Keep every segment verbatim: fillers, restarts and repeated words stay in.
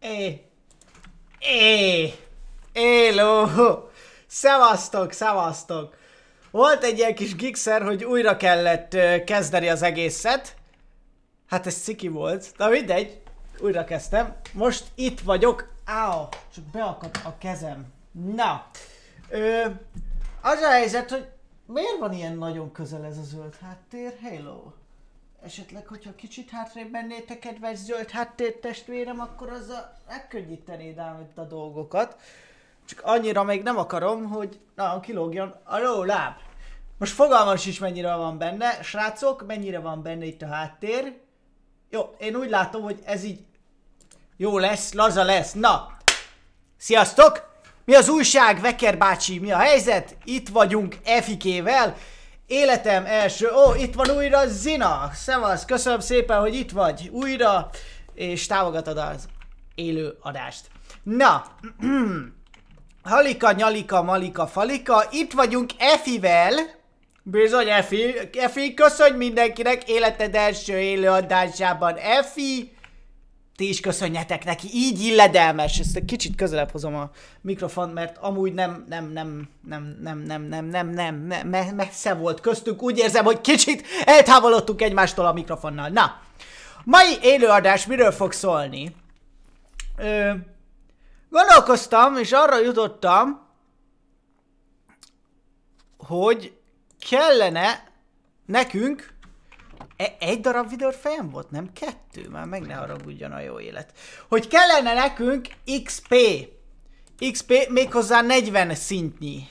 É. É. Éló. Szevasztok, szevasztok. Volt egy ilyen kis gigszer, hogy újra kellett uh, kezdeni az egészet. Hát ez ciki volt. Na mindegy. Újra kezdtem. Most itt vagyok. Áó, csak beakadt a kezem. Na. Ö, az a helyzet, hogy miért van ilyen nagyon közel ez a zöld háttér? Hello. Esetleg, hogyha kicsit hátrébb mennétek, kedves zöld háttér testvérem, akkor azzal megkönnyítenéd ám itt a dolgokat. Csak annyira még nem akarom, hogy na, kilógjon a lóláb. Most fogalmam is mennyire van benne. Srácok, mennyire van benne itt a háttér. Jó, én úgy látom, hogy ez így jó lesz, laza lesz. Na, sziasztok! Mi az újság, Veker bácsi? Mi a helyzet? Itt vagyunk Efikével. Életem első... Ó, itt van újra Zina! Szevasz, köszönöm szépen, hogy itt vagy újra, és támogatod az élő adást. Na, Halika, Nyalika, Malika, Falika, itt vagyunk Efivel. Bizony, Efi. Efi, köszönj mindenkinek életed első élő adásában. Efi, ti is köszönjetek neki, így illedelmes. Ezt egy kicsit közelebb hozom a mikrofont, mert amúgy nem, nem, nem, nem, nem, nem, nem, nem, nem, nem, messze volt köztünk. Úgy érzem, hogy kicsit eltávolodtunk egymástól a mikrofonnal. Na, mai élőadás miről fog szólni? Ö, gondolkoztam, és arra jutottam, hogy kellene nekünk E egy darab videófejem volt? Nem kettő? Már meg ne haragudjon a jó élet. Hogy kellene nekünk iksz pé. iksz pé méghozzá negyven szintnyi.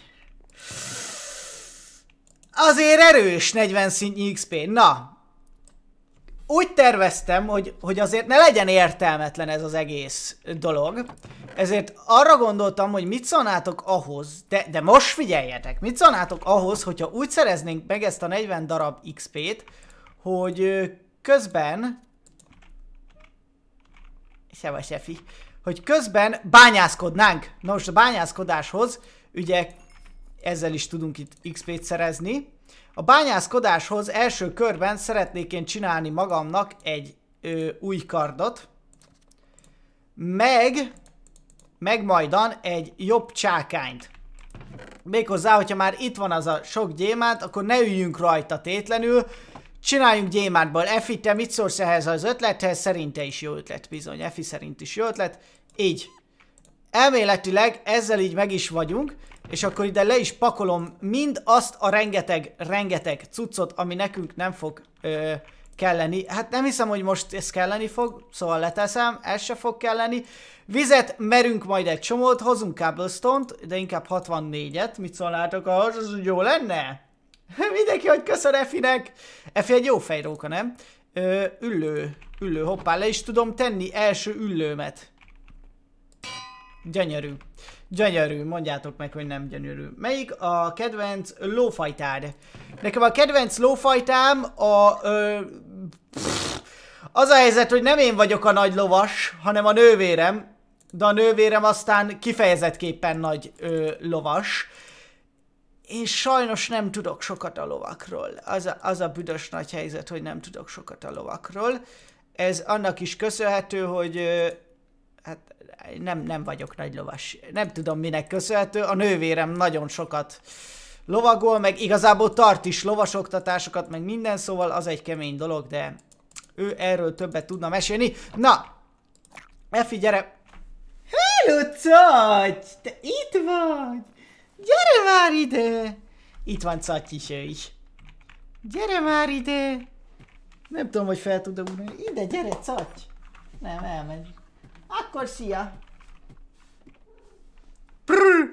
Azért erős negyven szintnyi iksz pé. Na. Úgy terveztem, hogy, hogy azért ne legyen értelmetlen ez az egész dolog. Ezért arra gondoltam, hogy mit szólnátok ahhoz, de, de most figyeljetek, mit szólnátok ahhoz, hogyha úgy szereznénk meg ezt a negyven darab iksz pét, hogy közben, Szevasz Efi, hogy közben bányászkodnánk. Na most a bányászkodáshoz, ugye ezzel is tudunk itt iksz pét szerezni. A bányászkodáshoz első körben szeretnék én csinálni magamnak egy ö, új kardot, meg, meg majdan egy jobb csákányt. Méghozzá, hogyha már itt van az a sok gyémánt, akkor ne üljünk rajta tétlenül, csináljunk gyémántból. Efi, te mit szólsz ehhez az ötlethez? Szerinte is jó ötlet, bizony. Efi szerint is jó ötlet. Így. Elméletileg ezzel így meg is vagyunk, és akkor ide le is pakolom mind azt a rengeteg, rengeteg cuccot, ami nekünk nem fog ö, kelleni. Hát nem hiszem, hogy most ez kelleni fog, szóval leteszem, ez se fog kelleni. Vizet merünk majd egy csomót, hozunk cobblestone-t, de inkább hatvannégyet. Mit szólnátok ahhoz? Az úgy jó lenne? Mindenki, hogy köszön Efinek. Efi egy jó fejróka, nem? Ö, üllő, üllő, hoppá, le is tudom tenni első üllőmet. Gyönyörű. Gyönyörű, mondjátok meg, hogy nem gyönyörű. Melyik a kedvenc lófajtád? Nekem a kedvenc lófajtám a... Ö, pff, az a helyzet, hogy nem én vagyok a nagy lovas, hanem a nővérem. De a nővérem aztán kifejezettképpen nagy ö, lovas. Én sajnos nem tudok sokat a lovakról. Az a, az a büdös nagy helyzet, hogy nem tudok sokat a lovakról. Ez annak is köszönhető, hogy ö, hát nem, nem vagyok nagy lovas. Nem tudom minek köszönhető. A nővérem nagyon sokat lovagol, meg igazából tart is lovasoktatásokat, meg minden, szóval az egy kemény dolog, de ő erről többet tudna mesélni. Na! Efi, gyere! Hello, Caty! Te itt vagy! Gyere már ide! Itt van Caty is, ő is. Gyere már ide! Nem tudom, hogy fel tudom ugrani. Ide, gyere, Caty! Nem, elmegy. Akkor szia! Prrr.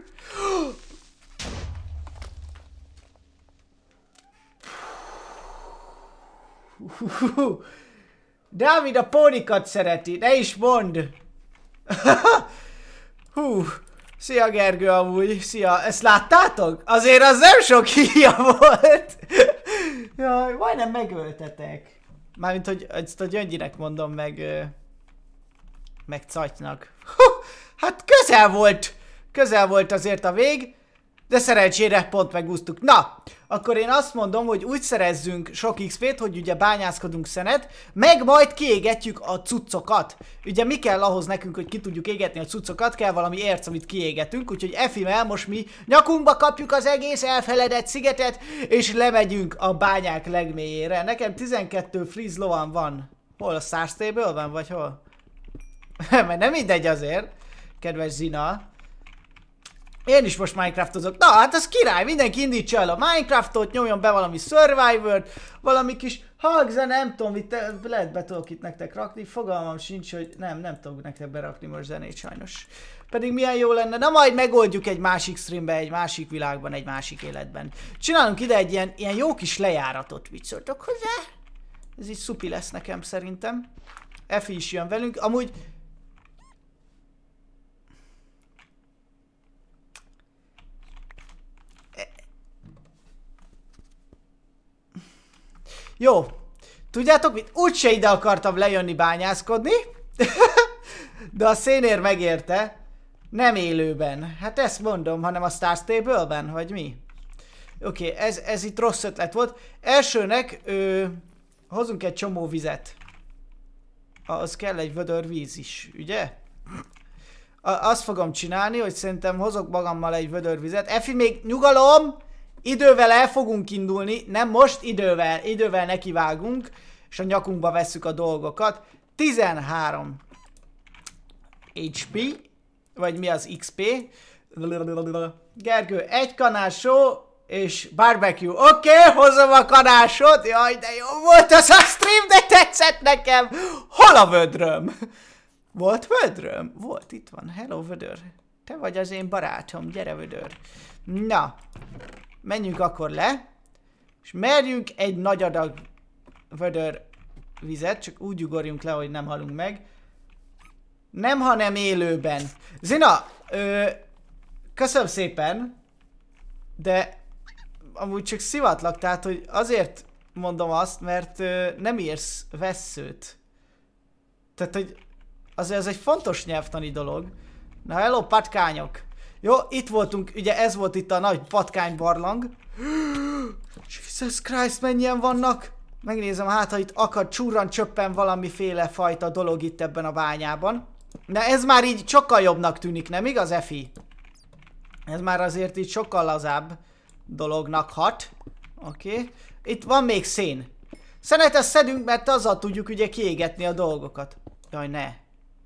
Dávid a pónikat szereti, ne is mondd! Hú, szia Gergő amúgy, szia, ezt láttátok? Azért az nem sok híja volt! Jaj, majdnem megöltetek. Mármint, hogy ezt a Gyöngyinek mondom meg... meg Catynak. Hát közel volt, közel volt azért a vég, de szerencsére pont megúsztuk. Na, akkor én azt mondom, hogy úgy szerezzünk sok iksz pét, hogy ugye bányászkodunk szenet, meg majd kiégetjük a cuccokat. Ugye mi kell ahhoz nekünk, hogy ki tudjuk égetni a cuccokat, kell valami érc, amit kiégetünk, úgyhogy Efimel most mi nyakunkba kapjuk az egész elfeledett szigetet, és lemegyünk a bányák legmélyére. Nekem tizenkettő freeze lovan van. Hol? A Star Stable van, vagy hol? Mert nem mindegy azért, kedves Zina. Én is most Minecraftozok. Na, hát az király, mindenki indítsa el a Minecraftot, nyomjon be valami Survivor-t, valami kis hangzene, nem tudom, mit te, lehet be tudok itt nektek rakni, fogalmam sincs, hogy nem, nem tudok nektek berakni most zenét sajnos. Pedig milyen jó lenne, na majd megoldjuk egy másik streambe, egy másik világban, egy másik életben. Csinálunk ide egy ilyen, ilyen jó kis lejáratot, mit szóltok hozzá? Ez így szupi lesz nekem szerintem. Efi is jön velünk, amúgy... Jó, tudjátok mit? Úgyse ide akartam lejönni bányászkodni, de a szénér megérte, nem élőben. Hát ezt mondom, hanem a Star Stable-ben, vagy mi? Oké, okay, ez, ez itt rossz ötlet volt. Elsőnek ö, hozunk egy csomó vizet. Az kell egy vödör víz is, ugye? A, azt fogom csinálni, hogy szerintem hozok magammal egy vödör vizet. Efi, még nyugalom! Idővel el fogunk indulni, nem most, idővel, idővel nekivágunk, és a nyakunkba vesszük a dolgokat. tizenhárom há pé, vagy mi az iksz pé. Gergő, egy kanásó és barbecue. Oké, okay, hozom a kanásot. Jaj, de jó volt az a stream, de tetszett nekem. Hol a vödröm? Volt vödröm? Volt, itt van. Hello, vödör. Te vagy az én barátom, gyere, vödör. Na. Menjünk akkor le, és merjünk egy nagy adag vödör vizet, csak úgy ugorjunk le, hogy nem halunk meg. Nem, hanem élőben. Zina, ö, köszönöm szépen, de amúgy csak szivatlak, tehát hogy azért mondom azt, mert ö, nem írsz vesszőt. Tehát, hogy azért ez egy fontos nyelvtani dolog. Na, hello, patkányok! Jó, itt voltunk, ugye ez volt itt a nagy patkány barlang. Jesus Christ, mennyien vannak? Megnézem, hát ha itt akad, csúran csöppen valamiféle fajta dolog itt ebben a bányában. De ez már így sokkal jobbnak tűnik, nem igaz, Efi? Ez már azért így sokkal lazább dolognak hat. Oké. Okay. Itt van még szén. Szenetet szedünk, mert azzal tudjuk ugye kiégetni a dolgokat. Jaj, ne.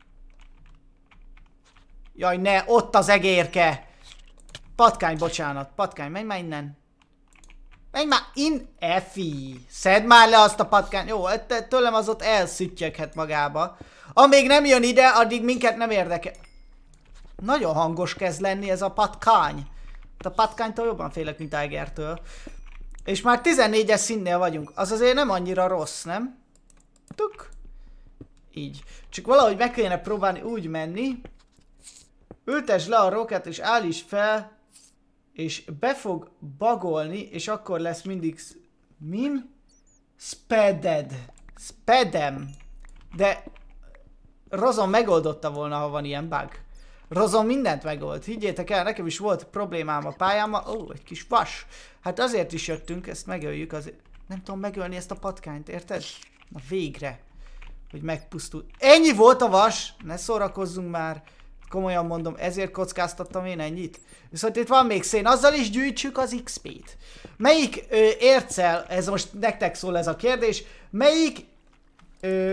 Jaj, ne, ott az egérke! Patkány, bocsánat. Patkány, menj már innen. Menj már in... Efi! Szedd már le azt a patkány. Jó, tőlem az ott elszüttyöghet magába. Amíg nem jön ide, addig minket nem érdekel. Nagyon hangos kezd lenni ez a patkány. A patkánytól jobban félek, mint Tigertől. És már tizennégyes színnél vagyunk. Az azért nem annyira rossz, nem? Tuk. Így. Csak valahogy meg kellene próbálni úgy menni. Ültesd le a rocket és állíts fel, és be fog bagolni, és akkor lesz mindig... Min? Speded. Spedem. De... Rozon megoldotta volna, ha van ilyen bug. Rozon mindent megold. Higgyétek el, nekem is volt problémám a pályámmal. Ó, egy kis vas. Hát azért is jöttünk, ezt megöljük azért. Nem tudom megölni ezt a patkányt, érted? Na végre. Hogy megpusztul. Ennyi volt a vas! Ne szórakozzunk már. Komolyan mondom, ezért kockáztattam én ennyit. Viszont itt van még szén, azzal is gyűjtsük az iksz pét. Melyik ö, érccel, ez most nektek szól ez a kérdés, melyik ö,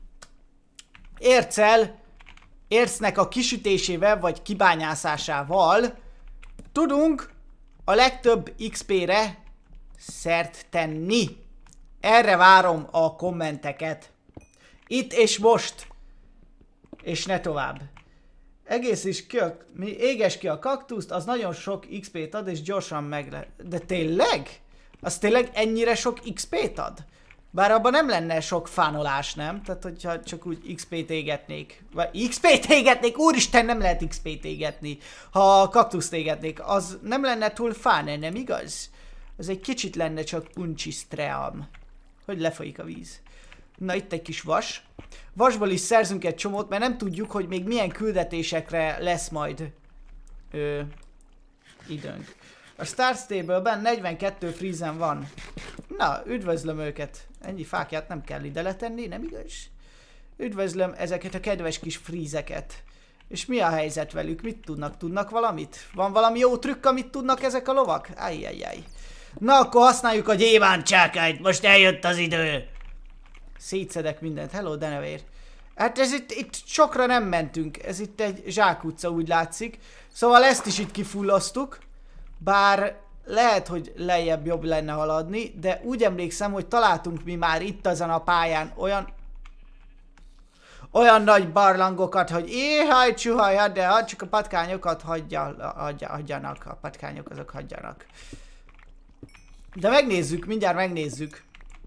érccel, ércnek a kisütésével vagy kibányászásával tudunk a legtöbb iksz pére szert tenni? Erre várom a kommenteket. Itt és most. És ne tovább. Egész is ki a... Mi éges ki a kaktuszt, az nagyon sok iksz pét ad, és gyorsan meg le... De tényleg? Az tényleg ennyire sok iksz pét ad? Bár abban nem lenne sok fánolás, nem? Tehát, hogyha csak úgy iksz pét égetnék. Vagy iksz pét égetnék? Úristen, nem lehet iksz pét égetni. Ha kaktuszt égetnék, az nem lenne túl fán, nem igaz? Az egy kicsit lenne csak uncsisztream. Hogy lefolyik a víz. Na, itt egy kis vas. Vasból is szerzünk egy csomót, mert nem tudjuk, hogy még milyen küldetésekre lesz majd ö, időnk. A Star Stable-ben negyvenkettő freezen van. Na, üdvözlöm őket. Ennyi fákját nem kell ide letenni, nem igaz? Üdvözlöm ezeket a kedves kis frízeket. És mi a helyzet velük? Mit tudnak? Tudnak valamit? Van valami jó trükk, amit tudnak ezek a lovak? Ajjajjaj. Na, akkor használjuk a gyémántcsákányt, most eljött az idő. Szétszedek mindent. Hello, denevér. Hát ez itt, itt sokra nem mentünk. Ez itt egy zsákutca, úgy látszik. Szóval ezt is itt kifulloztuk. Bár lehet, hogy lejjebb jobb lenne haladni, de úgy emlékszem, hogy találtunk mi már itt azon a pályán olyan olyan nagy barlangokat, hogy éhaj, csuhaj, de ha csak a patkányokat hagyja, hagyja, hagyjanak, a patkányok azok hagyjanak. De megnézzük, mindjárt megnézzük.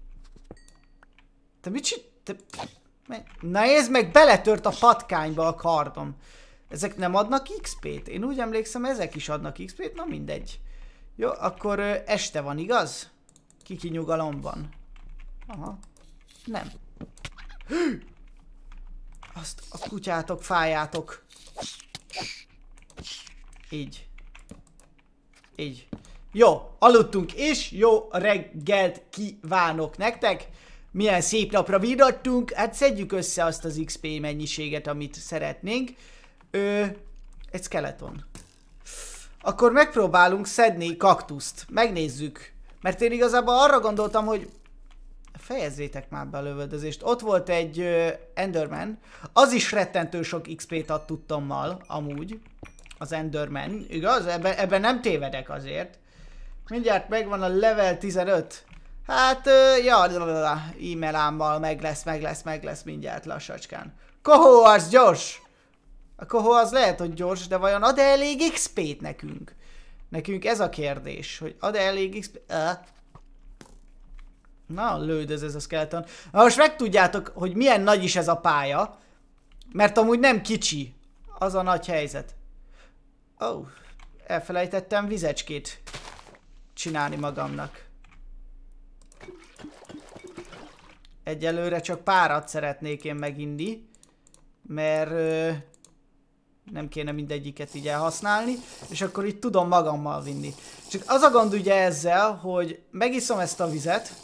Te mit csinál? Te... Na nézd meg, beletört a patkányba a kardom. Ezek nem adnak iksz pét? Én úgy emlékszem, ezek is adnak iksz pét, na mindegy. Jó, akkor ö, este van, igaz? Kiki nyugalom van. Aha. Nem. Azt a kutyátok, fájátok. Így. Így. Jó, aludtunk, és jó reggelt kívánok nektek. Milyen szép napra virradtunk. Hát szedjük össze azt az iksz pé mennyiséget, amit szeretnénk. Ö, egy skeleton. Akkor megpróbálunk szedni kaktuszt. Megnézzük. Mert én igazából arra gondoltam, hogy fejezzétek már be a lövöldözést. Ott volt egy uh, Enderman. Az is rettentő sok iksz pét ad tudtommal, amúgy. Az Enderman. Igaz? Ebben, ebben nem tévedek azért. Mindjárt megvan a level tizenöt. Hát, uh, ja, e-mailámmal meg lesz, meg lesz, meg lesz mindjárt lassacskán. Kohó, az gyors! A kohó az lehet, hogy gyors, de vajon ad-e elég iksz pét nekünk? Nekünk ez a kérdés, hogy ad-e elég iksz pét? Uh. Na, lődöz ez a skeleton. Na most megtudjátok, hogy milyen nagy is ez a pálya. Mert amúgy nem kicsi. Az a nagy helyzet. Ó, oh, elfelejtettem vizecskét csinálni magamnak. Egyelőre csak párat szeretnék én meginni. Mert ö, nem kéne mindegyiket így elhasználni. És akkor itt tudom magammal vinni. Csak az a gond ugye ezzel, hogy megiszom ezt a vizet.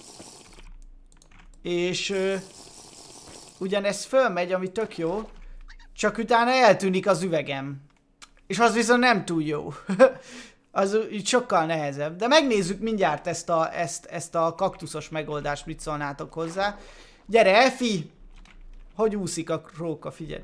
És ö, ugyanez fölmegy, ami tök jó. Csak utána eltűnik az üvegem. És az viszont nem túl jó. Az így sokkal nehezebb. De megnézzük mindjárt ezt a, ezt, ezt a kaktuszos megoldást, mit szólnátok hozzá. Gyere, Efi! Hogy úszik a róka, figyelj.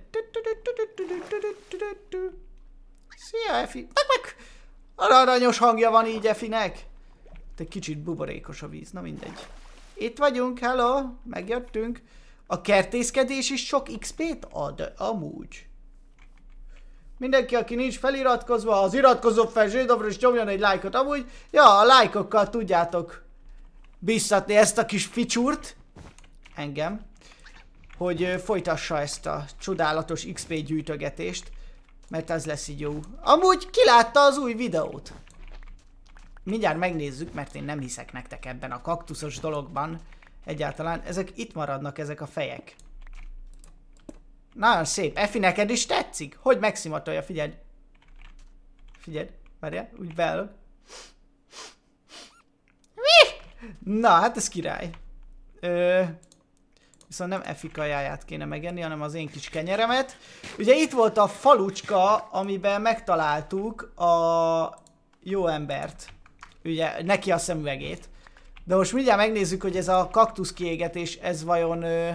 Szia, Efi! Meg, meg! Aranyos hangja van így Efinek. Egy kicsit buborékos a víz, na mindegy. Itt vagyunk, hello! Megjöttünk. A kertészkedés is sok iksz pét ad, amúgy. Mindenki, aki nincs feliratkozva, az iratkozó fel zsédobra és nyomjon egy lájkot. Amúgy, ja, a lájkokkal tudjátok biztatni ezt a kis ficsúrt, engem, hogy folytassa ezt a csodálatos iksz pé gyűjtögetést, mert ez lesz így jó. Amúgy ki látta az új videót? Mindjárt megnézzük, mert én nem hiszek nektek ebben a kaktuszos dologban. Egyáltalán ezek itt maradnak, ezek a fejek. Nagyon szép. Efi, neked is tetszik? Hogy megszimatolja, figyeld. Figyeld, várjál, úgy beállok. Na, hát ez király. Ö, viszont nem Efi kajáját kéne megenni, hanem az én kis kenyeremet. Ugye itt volt a falucska, amiben megtaláltuk a jó embert. Ugye, neki a szemüvegét. De most mindjárt megnézzük, hogy ez a kaktusz kiégetés, ez vajon... Ö,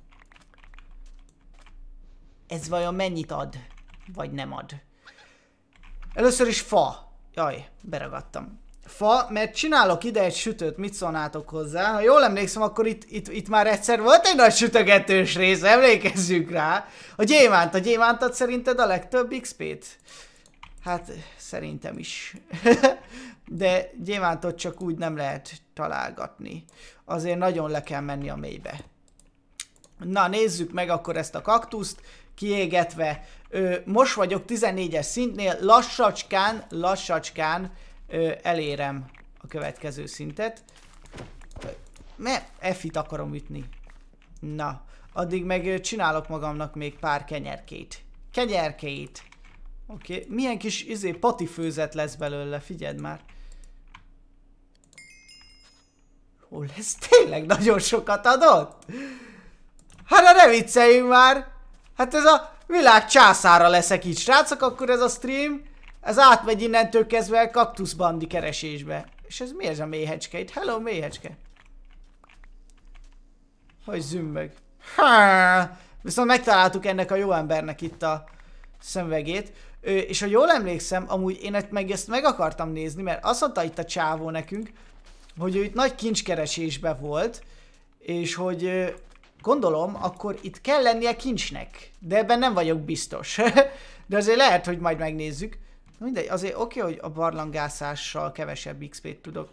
ez vajon mennyit ad? Vagy nem ad? Először is fa. Jaj, beragadtam. Fa, mert csinálok ide egy sütőt, mit szólnátok hozzá? Ha jól emlékszem, akkor itt, itt, itt már egyszer volt egy nagy sütögetős rész, emlékezzünk rá. A gyémánt, a gyémánt ad szerinted a legtöbb iksz pét? Hát, szerintem is. De gyémántot csak úgy nem lehet találgatni. Azért nagyon le kell menni a mélybe. Na, nézzük meg akkor ezt a kaktuszt. Kiégetve. Ö, most vagyok tizennégyes szintnél, lassacskán, lassacskán ö, elérem a következő szintet. Mert F-it akarom ütni. Na, addig meg ö, csinálok magamnak még pár kenyerkét. Kenyerkét. Oké, okay. Milyen kis izé, patifőzet lesz belőle, figyeld már. Ó, ez tényleg nagyon sokat adott? Hát ne vicceljünk már! Hát ez a világ császára leszek így, srácok, akkor ez a stream, ez átmegy innentől kezdve kaktuszbandi keresésbe. És ez mi ez a méhecske itt? Hello, méhecske! Hogy zümmög. Ha, viszont megtaláltuk ennek a jó embernek itt a szemüvegét. Ö, és ha jól emlékszem, amúgy én meg ezt meg akartam nézni, mert azt mondta itt a csávó nekünk, hogy ő itt nagy kincskeresésbe volt, és hogy ö, gondolom, akkor itt kell lennie kincsnek. De ebben nem vagyok biztos. De azért lehet, hogy majd megnézzük. Mindegy, azért oké, okay, hogy a barlangászással kevesebb iksz pét tudok.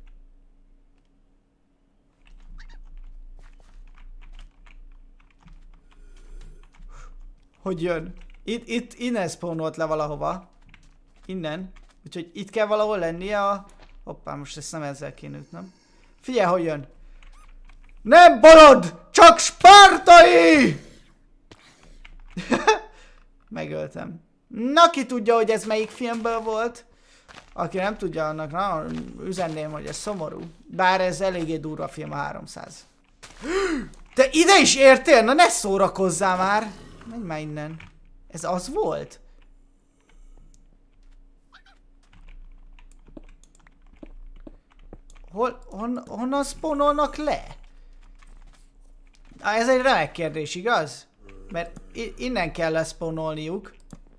Hogy jön? Itt, itt, innen spawnolt le valahova. Innen. Úgyhogy itt kell valahol lennie a... Hoppá, most ezt nem ezzel kéne ütnöm. Figyelj, hogy jön. Nem bolond! Csak spártai! Megöltem. Na, ki tudja, hogy ez melyik filmből volt? Aki nem tudja, annak na, üzenném, hogy ez szomorú. Bár ez eléggé durva film, a háromszáz. Te ide is értél? Na ne szórakozzál már! Menj már innen. Ez az volt? Hol, hon, honnan spawnolnak le? Ah, ez egy remek kérdés, igaz? Mert innen kell leszpawnolniuk.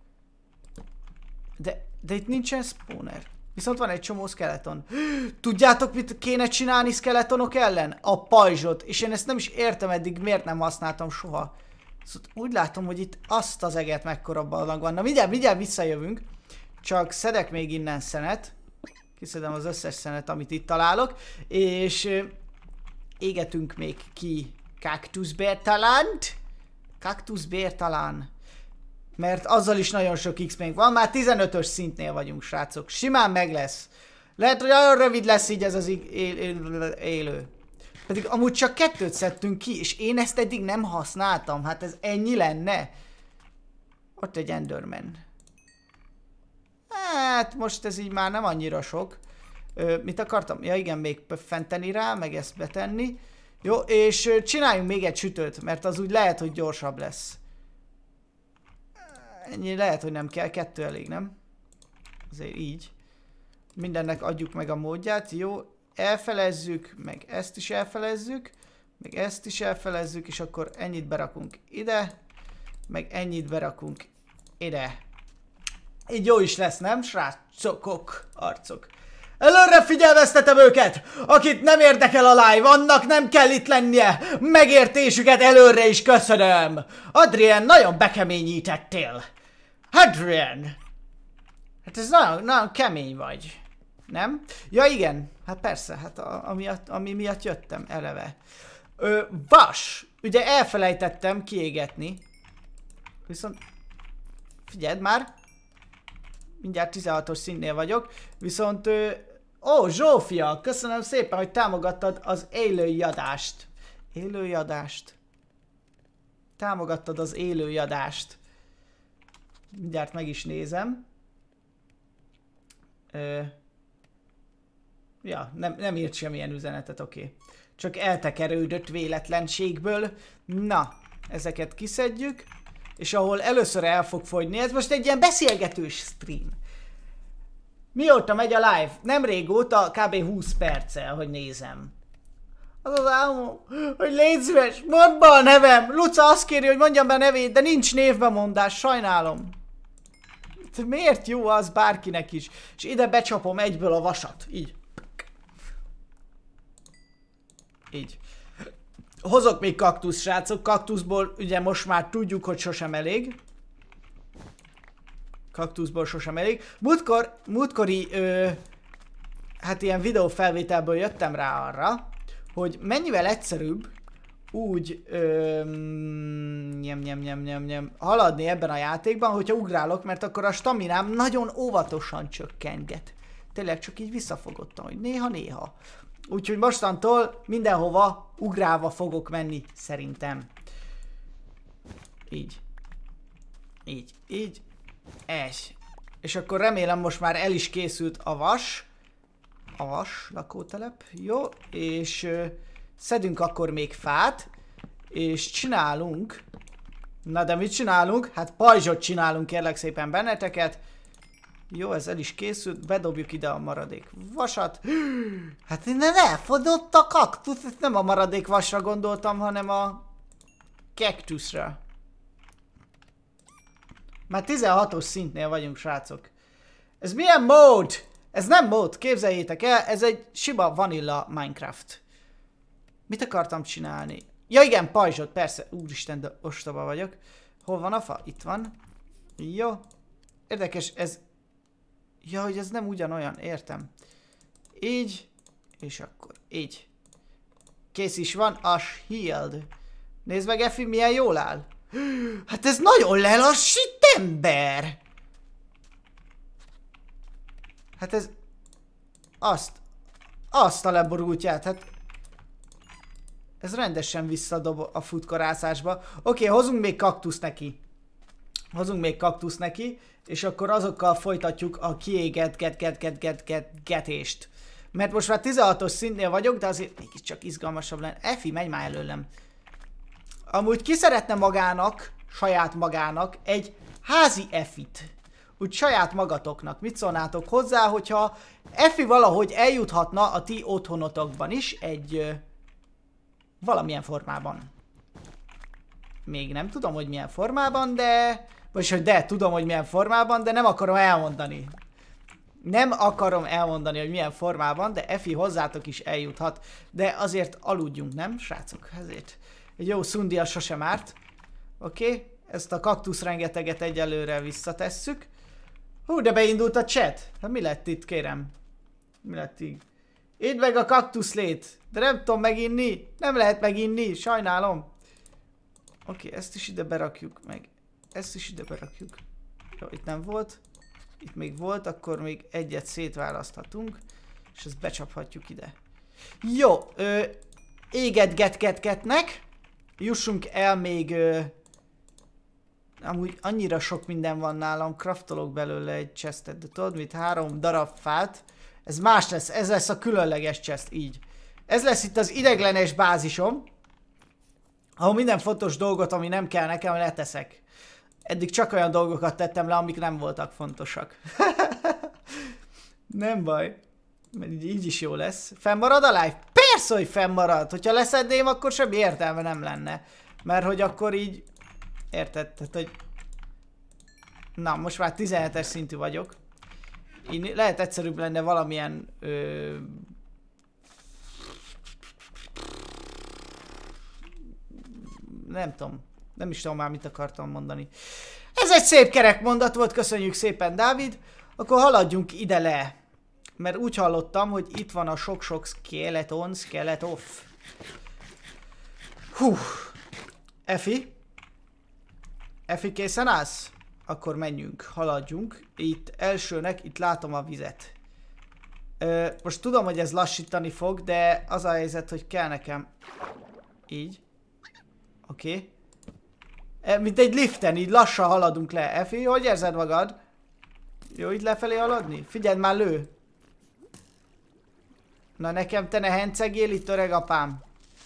De, de itt nincsen spawner. Viszont van egy csomó skeleton. Tudjátok, mit kéne csinálni skeletonok ellen? A pajzsot. És én ezt nem is értem eddig, miért nem használtam soha. Szóval úgy látom, hogy itt azt az eget mekkora ballag van. Na mindjárt, mindjárt visszajövünk. Csak szedek még innen szenet. Kiszedem az összes szenet, amit itt találok. És euh, égetünk még ki kaktuszbértalánt. Kaktuszbértalán. Mert azzal is nagyon sok iksz pénk van. Már tizenötös szintnél vagyunk, srácok. Simán meg lesz. Lehet, hogy nagyon rövid lesz így ez az él él élő. Pedig amúgy csak kettőt szedtünk ki, és én ezt eddig nem használtam. Hát ez ennyi lenne. Ott egy Enderman. Hát most ez így már nem annyira sok. Ö, mit akartam? Ja igen, még pöffenteni rá, meg ezt betenni. Jó, és ö, csináljunk még egy sütőt, mert az úgy lehet, hogy gyorsabb lesz. Ennyi lehet, hogy nem kell, kettő elég, nem? Azért így. Mindennek adjuk meg a módját, jó. Elfelezzük, meg ezt is elfelezzük, meg ezt is elfelezzük, és akkor ennyit berakunk ide, meg ennyit berakunk ide. Így jó is lesz, nem, srácokok, arcok? Előre figyelmeztetem őket! Akit nem érdekel a live, annak nem kell itt lennie! Megértésüket előre is köszönöm! Adrien, nagyon bekeményítettél! Adrien! Hát ez nagyon, nagyon kemény vagy. Nem? Ja igen, hát persze, hát a, ami, ami miatt jöttem eleve. Ö, vas! Ugye elfelejtettem kiégetni. Viszont... Figyeld már! Mindjárt tizenhatos színnél vagyok. Viszont... Ö, ó, Zsófia! Köszönöm szépen, hogy támogattad az élői adást. Élői adást. Támogattad az élői adást. Mindjárt meg is nézem. Ö... Ja, nem, nem írt semmilyen üzenetet, oké. Okay. Csak eltekerődött véletlenségből. Na, ezeket kiszedjük. És ahol először el fog fogyni, ez most egy ilyen beszélgetős stream. Mióta megy a live? Nem régóta, kb. húsz perccel, hogy nézem. Az az álmom, hogy légy szíves, mondd be a nevem! Luca azt kéri, hogy mondjam be a nevét, de nincs névbemondás, sajnálom. De miért jó az bárkinek is? És ide becsapom egyből a vasat, így. Így. Hozok még kaktusz, srácok. Kaktuszból ugye most már tudjuk, hogy sosem elég. Kaktuszból sosem elég. Múltkor, múltkori, ö, hát ilyen videófelvételből jöttem rá arra, hogy mennyivel egyszerűbb úgy ö, nyem, nyem, nyem, nyem, nyem, haladni ebben a játékban, hogyha ugrálok, mert akkor a staminám nagyon óvatosan csökkenget. Tényleg csak így visszafogottam, hogy néha-néha. Úgyhogy mostantól mindenhova ugrálva fogok menni, szerintem. Így. Így, így. Ez. És akkor remélem most már el is készült a vas. a vas lakótelep. Jó, és ö, szedünk akkor még fát, és csinálunk. Na de mit csinálunk? Hát pajzsot csinálunk, kérlek szépen benneteket. Jó, ez el is készült, bedobjuk ide a maradék vasat. Hát innen elfogyott a kaktusz, ezt nem a maradék vasra gondoltam, hanem a kaktuszra. Már tizenhatos szintnél vagyunk, srácok. Ez milyen mód? Ez nem mód, képzeljétek el, ez egy sima vanilla Minecraft. Mit akartam csinálni? Ja igen, pajzsot, persze. Úristen, de ostoba vagyok. Hol van a fa? Itt van. Jó. Érdekes, ez... Ja, hogy ez nem ugyanolyan, értem. Így, és akkor így. Kész is van, a shield. Nézd meg, Effi, milyen jól áll. Hát ez nagyon lelassít, ember! Hát ez... Azt... Azt a leborultját, hát... Ez rendesen visszadob a futkorászásba. Oké, okay, hozunk még kaktusz neki. Hozunk még kaktusz neki, és akkor azokkal folytatjuk a kiégett get get get get get getést. Mert most már tizenhatos szintnél vagyok, de azért mégiscsak izgalmasabb lenne. Effi, menj már előlem. Amúgy ki szeretne magának, saját magának egy házi Effit. Úgy saját magatoknak. Mit szólnátok hozzá, hogyha Effi valahogy eljuthatna a ti otthonotokban is egy ö, valamilyen formában. Még nem tudom, hogy milyen formában, de... Vagyis, hogy de, tudom, hogy milyen formában, de nem akarom elmondani. Nem akarom elmondani, hogy milyen formában, de Effi hozzátok is eljuthat. De azért aludjunk, nem, srácok? Ezért egy jó szundi az sosem árt. Oké, okay. Ezt a kaktusz rengeteget egyelőre visszatesszük. Hú, de beindult a chat. Hát mi lett itt, kérem? Mi lett így? Idd meg a kaktuszlét. De nem tudom meginni. Nem lehet meginni, sajnálom. Oké, okay, ezt is ide berakjuk meg. Ezt is ide berakjuk. Jó, itt nem volt. Itt még volt, akkor még egyet szétválaszthatunk. És ezt becsaphatjuk ide. Jó, ö, éget get get getnek. Jussunk el még... Ö, amúgy annyira sok minden van nálam, craftolok belőle egy chestet, de tudod mit? Három darab fát. Ez más lesz, ez lesz a különleges chest, így. Ez lesz itt az ideglenes bázisom. Ahol minden fontos dolgot, ami nem kell nekem, leteszek. Eddig csak olyan dolgokat tettem le, amik nem voltak fontosak. Nem baj. Így, így is jó lesz. Fennmarad a live? Persze, hogy fennmarad. Hogyha leszedném, akkor semmi értelme nem lenne. Mert hogy akkor így... Érted? Tehát, hogy... Na, most már tizenhetes szintű vagyok. Így lehet egyszerűbb lenne valamilyen... Ö... Nem tudom. Nem is tudom már, mit akartam mondani. Ez egy szép kerek mondat volt, köszönjük szépen, Dávid. Akkor haladjunk ide le. Mert úgy hallottam, hogy itt van a sok-sok skeleton, skeletoff. Hú. Effi? Effi, készen állsz? Akkor menjünk, haladjunk. Itt elsőnek, itt látom a vizet. Ö, most tudom, hogy ez lassítani fog, de az a helyzet, hogy kell nekem. Így. Oké. Okay. Mint egy liften, így lassan haladunk le. Effi, hogy érzed magad? Jó, így lefelé haladni? Figyeld már, lő! Na nekem te ne hencegél itt, öreg apám.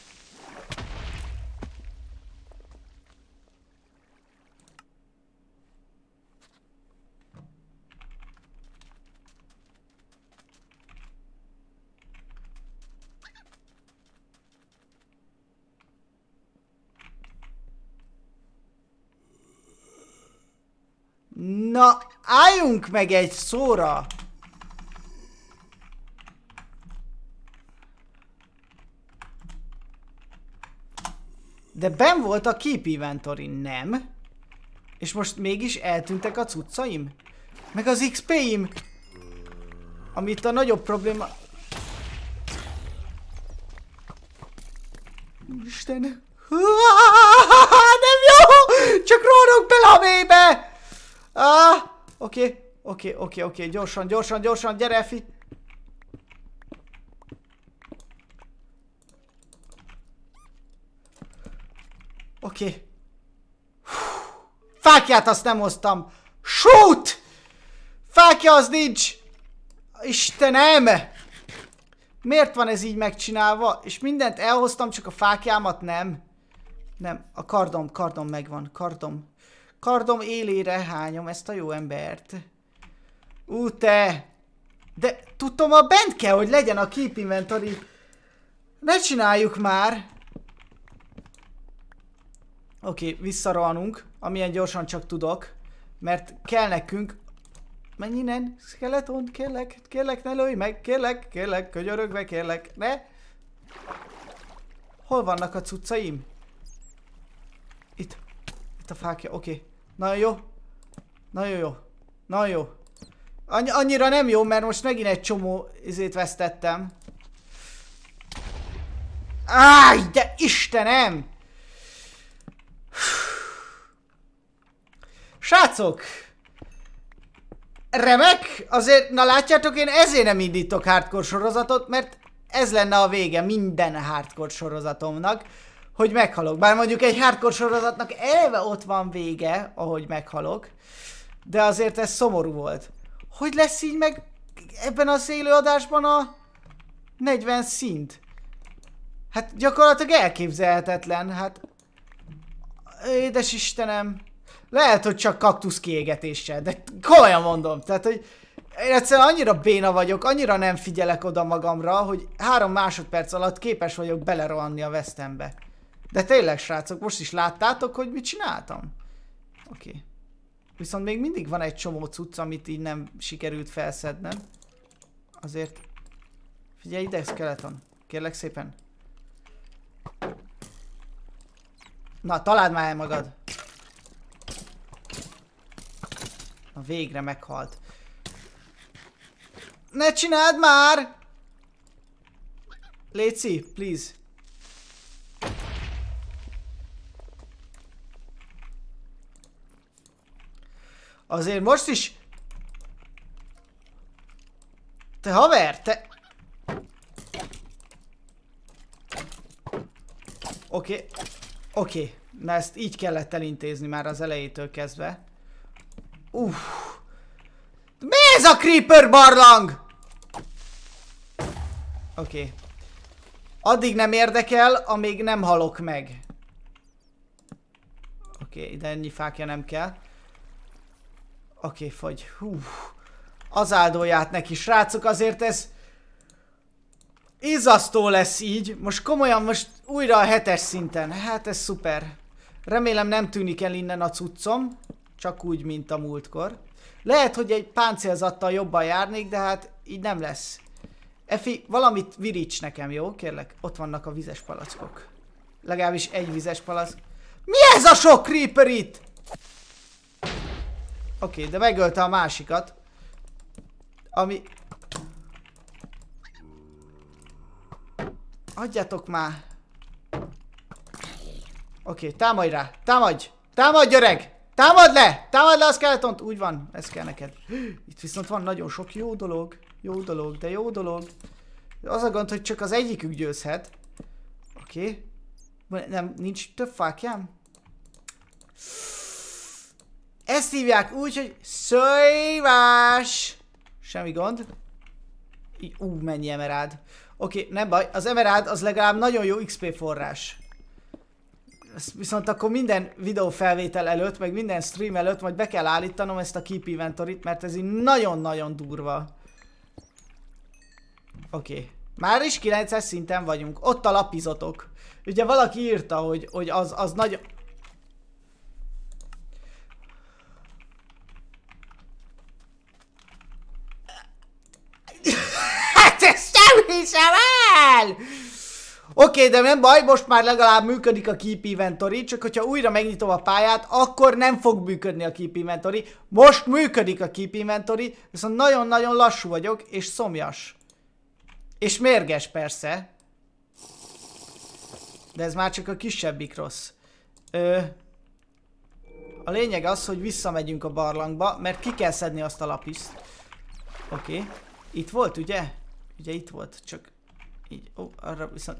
Na, álljunk meg egy szóra! De benn volt a Keep Inventory, nem? És most mégis eltűntek a cuccaim? Meg az iksz pé-im? Amit a nagyobb probléma... Isten... Nem jó! Csak rohanok bele a mélybe! Ah, oké, oké, oké, oké, gyorsan, gyorsan, gyorsan, gyere, Effi! Oké. Okay. Fákját azt nem hoztam! Shoot! Fákja az nincs! Istenem! Miért van ez így megcsinálva? És mindent elhoztam, csak a fákjámat nem. Nem, a kardom, kardom megvan, kardom. Kardom élére hányom ezt a jó embert. Ú, te! De tudtam, a bent kell, hogy legyen a keep inventory. Ne csináljuk már! Oké, okay, visszarohanunk, amilyen gyorsan csak tudok. Mert kell nekünk... Menj innen, skeleton, kérlek, kérlek, ne lőj meg, kérlek, kérlek, könyörögve, kérlek, ne! Hol vannak a cuccaim? Itt. Itt a fákja, oké. Okay. Nagyon jó. Nagyon jó. Nagyon jó. Annyi, annyira nem jó, mert most megint egy csomó izét vesztettem. Áj, de Istenem! Srácok! Remek! Azért, na látjátok, én ezért nem indítok hardcore sorozatot, mert ez lenne a vége minden hardcore sorozatomnak, hogy meghalok. Bár mondjuk egy hardcore sorozatnak eleve ott van vége, ahogy meghalok, de azért ez szomorú volt. Hogy lesz így meg ebben az élőadásban a negyven szint? Hát gyakorlatilag elképzelhetetlen, hát... Édes Istenem... Lehet, hogy csak kaktusz kiégetéssel, de komolyan mondom, tehát, hogy én egyszerűen annyira béna vagyok, annyira nem figyelek oda magamra, hogy három másodperc alatt képes vagyok belerohanni a vesztembe. De tényleg, srácok, most is láttátok, hogy mit csináltam? Oké. Okay. Viszont még mindig van egy csomó cucc, amit így nem sikerült felszednem. Azért... Figyelj ide, skeleton. Kérlek szépen. Na, találd már el magad. Na, végre meghalt. Ne csináld már! Léci, please. Azért most is... Te haver, te... Oké. Okay. Oké. Okay. Na ezt így kellett elintézni már az elejétől kezdve. Uff. Mi ez a creeper barlang? Oké. Okay. Addig nem érdekel, amíg nem halok meg. Oké, okay, ide ennyi fákja nem kell. Oké, okay, fogy. Hú. Az áldóját neki, srácok, azért ez... Izzasztó lesz így. Most komolyan, most újra a hetes szinten. Hát ez szuper. Remélem nem tűnik el innen a cuccom. Csak úgy, mint a múltkor. Lehet, hogy egy páncélzattal jobban járnék, de hát így nem lesz. Efi, valamit viríts nekem, jó? Kérlek, ott vannak a vizes palackok. Legalábbis egy vizes palack. Mi ez a sok creeper itt? Oké, okay, de megölte a másikat. Ami... Adjatok már. Oké, okay, támadj rá. Támadj! Támadj, öreg! Támad le! Támad le a skeletont! Úgy van, ez kell neked. Itt viszont van nagyon sok jó dolog. Jó dolog, de jó dolog. Az a gond, hogy csak az egyikük győzhet. Oké. Okay. Nem, nincs több fákjám? Ezt hívják úgy, hogy szővás. Semmi gond. Ú, mennyi emerád. Oké, okay, nem baj. Az emerád az legalább nagyon jó iksz pé forrás. Viszont akkor minden videó felvétel előtt, meg minden stream előtt majd be kell állítanom ezt a keep inventoryt, mert ez így nagyon-nagyon durva. Oké. Okay. Már is kilences szinten vagyunk. Ott a lapizatok. Ugye valaki írta, hogy, hogy az, az nagyon... Hát ezt nem hiszem el! Oké, okay, de nem baj, most már legalább működik a keep inventory, csak hogyha újra megnyitom a pályát, akkor nem fog működni a keep inventory. Most működik a keep inventory, viszont nagyon-nagyon lassú vagyok, és szomjas. És mérges persze. De ez már csak a kisebbik rossz. Ö, a lényeg az, hogy visszamegyünk a barlangba, mert ki kell szedni azt a lapiszt. Oké. Okay. Itt volt, ugye? Ugye itt volt, csak így. Ó, arra viszont...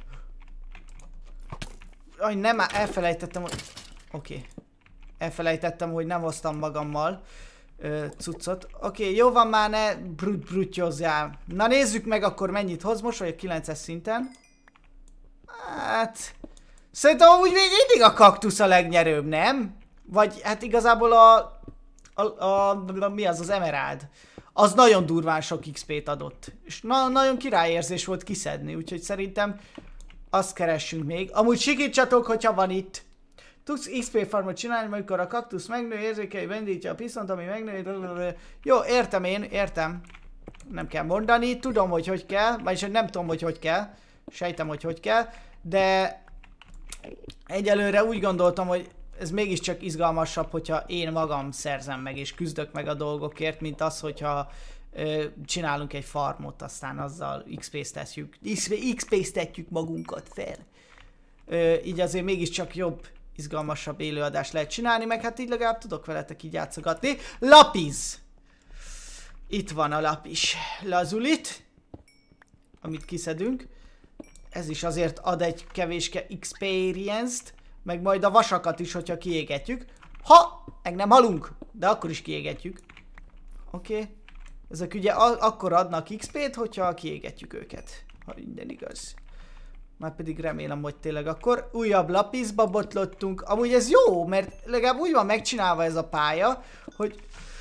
Aj, nem, elfelejtettem, hogy... Oké. Okay. Elfelejtettem, hogy nem hoztam magammal. ö, cuccot. Oké, okay, jó van már, ne brut brutyozzál. Na nézzük meg akkor mennyit hoz most, vagy a kilences szinten. Hát... Szerintem amúgy még mindig a kaktusz a legnyerőbb, nem? Vagy hát igazából a... a, a, a mi az, az emeráld. Az nagyon durván sok iksz pét adott. És na, nagyon királyérzés volt kiszedni, úgyhogy szerintem azt keressünk még. Amúgy sikítsatok, hogyha van itt. Tudsz iksz pé farmot csinálni, amikor a kaktusz megnő, érzékei vendítja a piszont, ami megnő. Jó, értem én, értem. Nem kell mondani, tudom, hogy hogy kell, vagyis nem tudom, hogy hogy kell. Sejtem, hogy hogy kell, de egyelőre úgy gondoltam, hogy ez mégiscsak izgalmasabb, hogyha én magam szerzem meg és küzdök meg a dolgokért, mint az, hogyha ö, csinálunk egy farmot, aztán azzal iksz pé-ztetjük, iksz pé-ztetjük magunkat fel. Ö, így azért mégiscsak jobb, izgalmasabb élőadást lehet csinálni, meg hát így legalább tudok veletek így játszogatni. Lapiz! Itt van a lapis. Lazulit, amit kiszedünk. Ez is azért ad egy kevéske experience-t, meg majd a vasakat is, hogyha kiégetjük. Ha! Meg nem halunk, de akkor is kiégetjük. Oké. Okay. Ezek ugye akkor adnak iksz pét, hogyha kiégetjük őket. Ha minden igaz. Már pedig remélem, hogy tényleg akkor újabb lapizba botlottunk. Amúgy ez jó, mert legalább úgy van megcsinálva ez a pálya, hogy...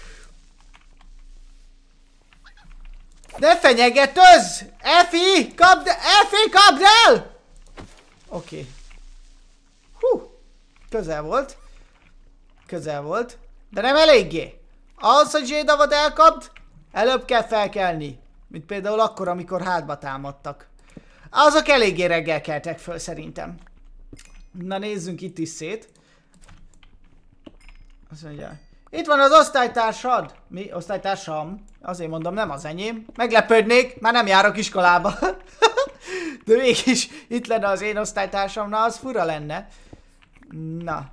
Ne fenyegetőzz! Efi! Kapd el! Efi, kapd el! Oké. Okay. Hú! Közel volt. Közel volt. De nem eléggé. Ahhoz, hogy Zsédavot elkapd, előbb kell felkelni. Mint például akkor, amikor hátba támadtak. Azok eléggé reggel keltek föl szerintem. Na nézzünk itt is szét. Azt mondja... Itt van az osztálytársad! Mi? Osztálytársam? Azért mondom, nem az enyém. Meglepődnék, már nem járok iskolába. De mégis itt lenne az én osztálytársam, na az fura lenne. Na.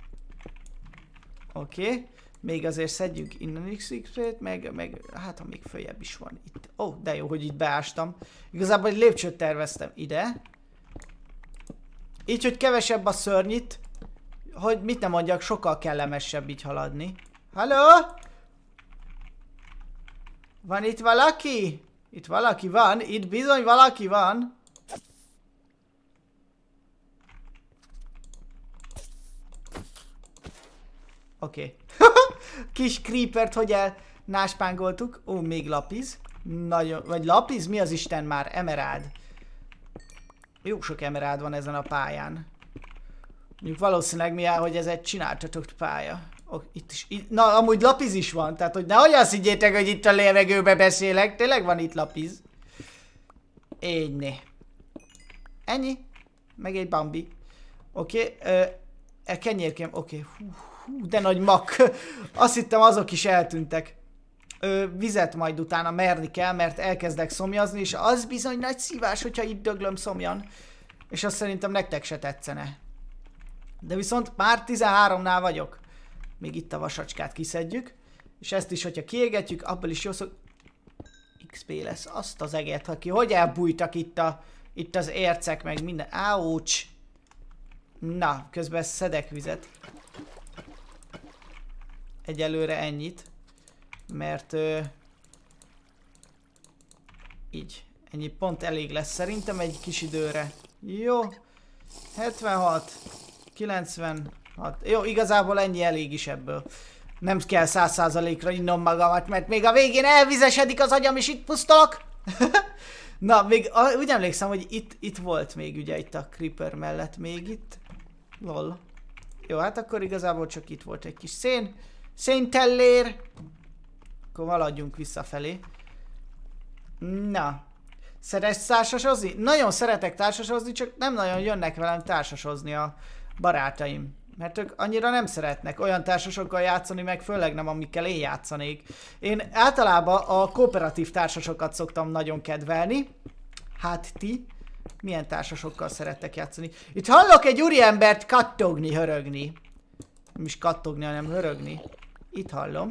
Oké. Okay. Még azért szedjük innen iksz pét, meg, meg hát ha még följebb is van itt. Ó, oh, de jó, hogy itt beástam. Igazából egy lépcsőt terveztem ide. Így, hogy kevesebb a szörnyit. Hogy mit nem mondjak, sokkal kellemesebb így haladni. Halló? Van itt valaki? Itt valaki van, itt bizony valaki van. Oké. Okay. Kis creepert, hogy elnáspángoltuk. Ó, még lapiz. Nagyon, vagy lapiz? Mi az Isten már? Emerád. Jó sok emerád van ezen a pályán. Mondjuk valószínűleg mi áll, hogy ez egy csináltatott pálya. Oh, itt is, itt, na, amúgy lapiz is van, tehát hogy nehogy azt higgyétek, hogy itt a levegőbe beszélek, tényleg van itt lapiz. Ényné. Ennyi. Meg egy bambi. Oké, okay, uh, kenyérkém, oké. Okay. Hú, hú, de nagy mak. Azt hittem, azok is eltűntek. Ö, vizet majd utána merni kell, mert elkezdek szomjazni, és az bizony nagy szívás, hogyha itt döglöm szomjan. És azt szerintem nektek se tetszene. De viszont már tizenháromnál vagyok. Még itt a vasacskát kiszedjük. És ezt is, hogyha kiégetjük, abból is jó szó... iksz pé lesz. Azt az eget, aki hogy elbújtak itt, a, itt az ércek, meg minden. Áucs! Na, közben szedek vizet. Egyelőre ennyit. Mert... Ö, így. Ennyi pont elég lesz szerintem egy kis időre. Jó. hetvenhat. kilencvenhat. Jó, igazából ennyi elég is ebből. Nem kell száz százalékra innom magamat, mert még a végén elvizesedik az agyam, és itt pusztolok. Na, még úgy emlékszem, hogy itt, itt volt még ugye itt a creeper mellett még itt. Lol. Jó, hát akkor igazából csak itt volt egy kis szén. Széntellér. Akkor haladjunk visszafelé. Na. Szeretsz társasozni? Nagyon szeretek társasozni, csak nem nagyon jönnek velem társasozni a barátaim. Mert ők annyira nem szeretnek olyan társasokkal játszani, meg főleg nem amikkel én játszanék. Én általában a kooperatív társasokat szoktam nagyon kedvelni. Hát ti? Milyen társasokkal szerettek játszani? Itt hallok egy úriembert kattogni, hörögni. Nem is kattogni, hanem hörögni. Itt hallom.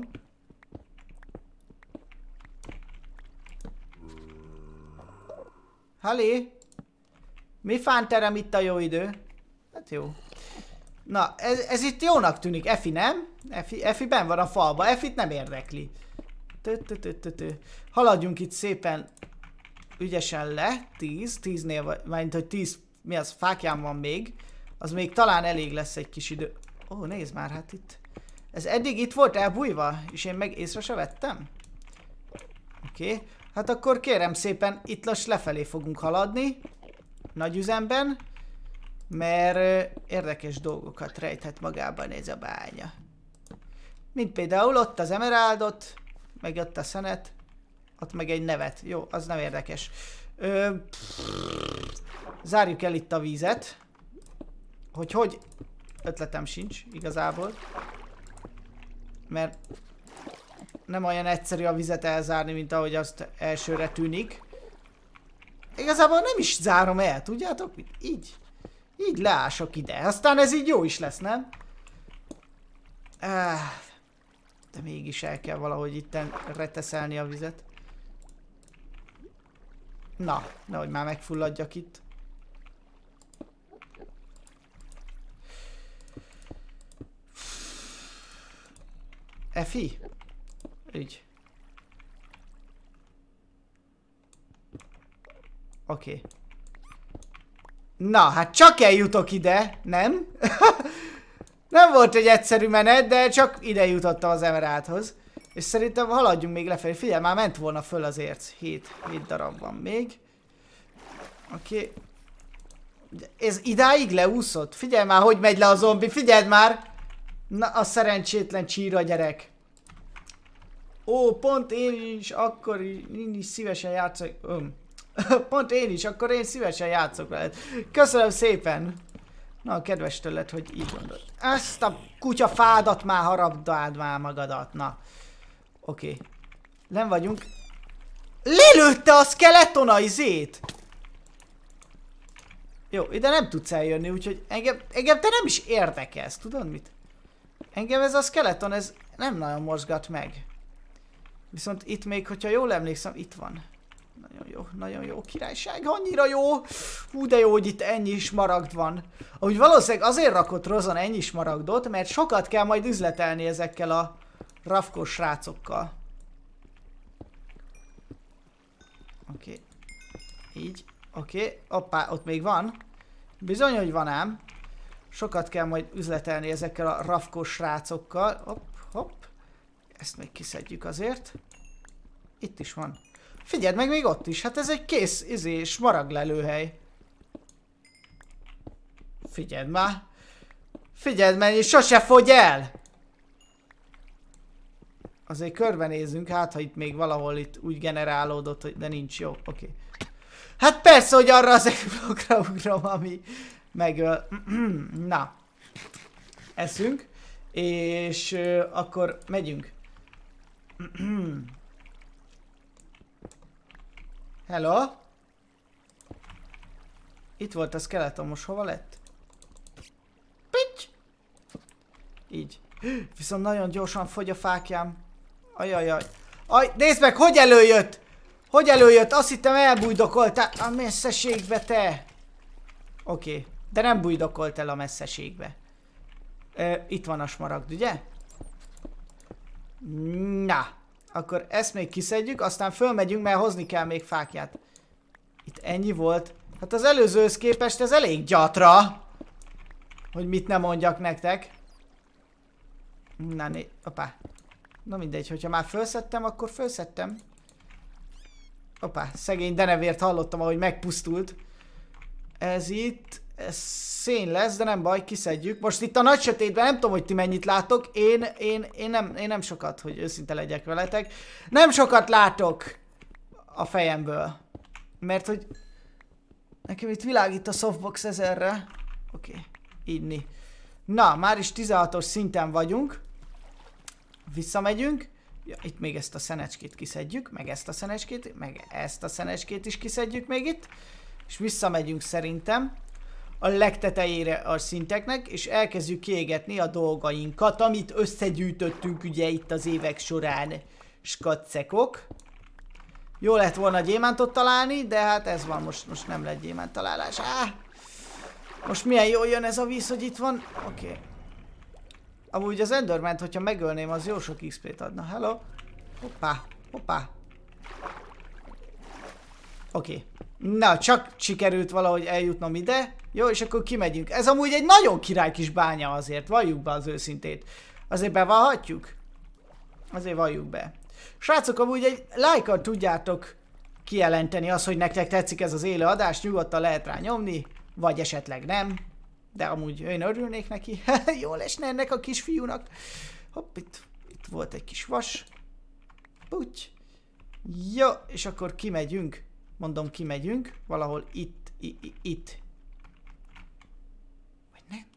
Halé? Mi fán terem itt a jó idő? Hát jó. Na, ez, ez itt jónak tűnik. Efi nem? Efi, Efi benn van a falba. Efit nem érdekli. Tö, tö, tö, tö, tö. Haladjunk itt szépen ügyesen le. tíz. tíznél, mint hogy tíz, mi az, fákján van még. Az még talán elég lesz egy kis idő. Ó, nézd már, hát itt. Ez eddig itt volt elbújva, és én meg észre se vettem. Oké. Okay. Hát akkor kérem szépen, itt lass lefelé fogunk haladni. Nagy üzemben. Mert uh, érdekes dolgokat rejthet magában ez a bánya. Mint például ott az emeraldot, meg ott a szenet, ott meg egy nevet. Jó, az nem érdekes. Ö, zárjuk el itt a vízet. Hogy hogy? Ötletem sincs, igazából. Mert nem olyan egyszerű a vizet elzárni, mint ahogy azt elsőre tűnik. Igazából nem is zárom el, tudjátok mit? Így. Így leások ide. Aztán ez így jó is lesz, nem? Ah, de mégis el kell valahogy itten reteszelni a vizet. Na, nehogy már megfulladjak itt. Efi? Ügy. Oké. Okay. Na, hát csak eljutok ide, nem? Nem volt egy egyszerű menet, de csak ide jutottam az emeraldhoz. És szerintem haladjunk még lefelé. Figyelj, már ment volna föl az érc. hét darab van még. Oké. Okay. Ez idáig leúszott? Figyelj már, hogy megy le a zombi. Figyeld már! Na, a szerencsétlen csíra gyerek. Ó, pont én is akkor én is szívesen játszok. Öm. Pont én is, akkor én szívesen játszok veled. Köszönöm szépen. Na, kedves tőled, hogy így gondolod. Ezt a kutya fádat már harabdáld már magadat. Na. Oké. Okay. Nem vagyunk. Lelőtte a skeleton a izét! Jó, ide nem tudsz eljönni, úgyhogy engem, engem te nem is érdekelsz, tudod mit? Engem ez a skeleton, ez nem nagyon mozgat meg. Viszont itt még, hogyha jól emlékszem, itt van. Nagyon jó, nagyon jó királyság, annyira jó! Hú, de jó, hogy itt ennyi smaragd van. Ahogy valószínűleg azért rakott Rozan ennyi smaragdot, mert sokat kell majd üzletelni ezekkel a rafkós srácokkal. Oké. Okay. Így. Oké. Okay. Hoppá, ott még van. Bizony, hogy van ám. Sokat kell majd üzletelni ezekkel a rafkós srácokkal. Hopp, hopp. Ezt még kiszedjük azért. Itt is van. Figyeld meg, még ott is. Hát ez egy kész, izé, smaragd lelőhely. Figyeld már. Figyeld meg, és sose fogy el! Azért körbenézzünk, hát ha itt még valahol itt úgy generálódott, hogy de nincs jó. Oké. Okay. Hát persze, hogy arra az egy blokkra ugrom, ami megöl. Na. Eszünk. És uh, akkor megyünk. Hello? Itt volt a skeleton, most hova lett? Pitty! Így. Viszont nagyon gyorsan fogy a fákjám. Ajajaj. Aj, nézd meg, hogy előjött! Hogy előjött? Azt hittem elbújdokoltál a messzeségbe, te! Oké. Okay. De nem bújdokolt el a messzeségbe. Ö, itt van a smaragd, ugye? Na. Akkor ezt még kiszedjük, aztán fölmegyünk, mert hozni kell még fákját. Itt ennyi volt. Hát az előzőhöz képest ez elég gyatra. Hogy mit nem mondjak nektek. Na né... Opá. Na mindegy, hogyha már fölszedtem, akkor fölszedtem. Opá, szegény denevért hallottam, ahogy megpusztult. Ez itt... Ez szén lesz, de nem baj, kiszedjük. Most itt a nagy sötétben nem tudom, hogy ti mennyit látok. Én, én, én, nem, én nem sokat, hogy őszinte legyek veletek. Nem sokat látok a fejemből. Mert hogy nekem itt világít a softbox ezerre. Oké, okay. Inni. Na, már is tizenhatos szinten vagyunk. Visszamegyünk. Ja, itt még ezt a szenecskét kiszedjük, meg ezt a szenecskét, meg ezt a szenecskét is kiszedjük még itt. És visszamegyünk szerintem a legtetejére a szinteknek, és elkezdjük kiégetni a dolgainkat, amit összegyűjtöttünk ugye itt az évek során. Skacekok. Jó lett volna gyémántot találni, de hát ez van, most, most nem lett gyémánt találás. Á! Most milyen jól jön ez a víz, hogy itt van. Oké. Okay. Amúgy az Enderman-t, hogyha megölném, az jó sok iksz pét adna. Hello? Hoppá, hoppá. Oké. Okay. Na, csak sikerült valahogy eljutnom ide. Jó, és akkor kimegyünk. Ez amúgy egy nagyon király kis bánya azért. Valljuk be az őszintét. Azért bevallhatjuk? Azért valljuk be. Srácok, amúgy egy lájkkal tudjátok kijelenteni azt, hogy nektek tetszik ez az élő adás. Nyugodtan lehet rá nyomni. Vagy esetleg nem. De amúgy én örülnék neki. Jól esne ennek a kisfiúnak. Hopp, itt, itt volt egy kis vas. Puty. Jó, és akkor kimegyünk. Mondom, kimegyünk. Valahol itt, i, i, itt. Vagy nem?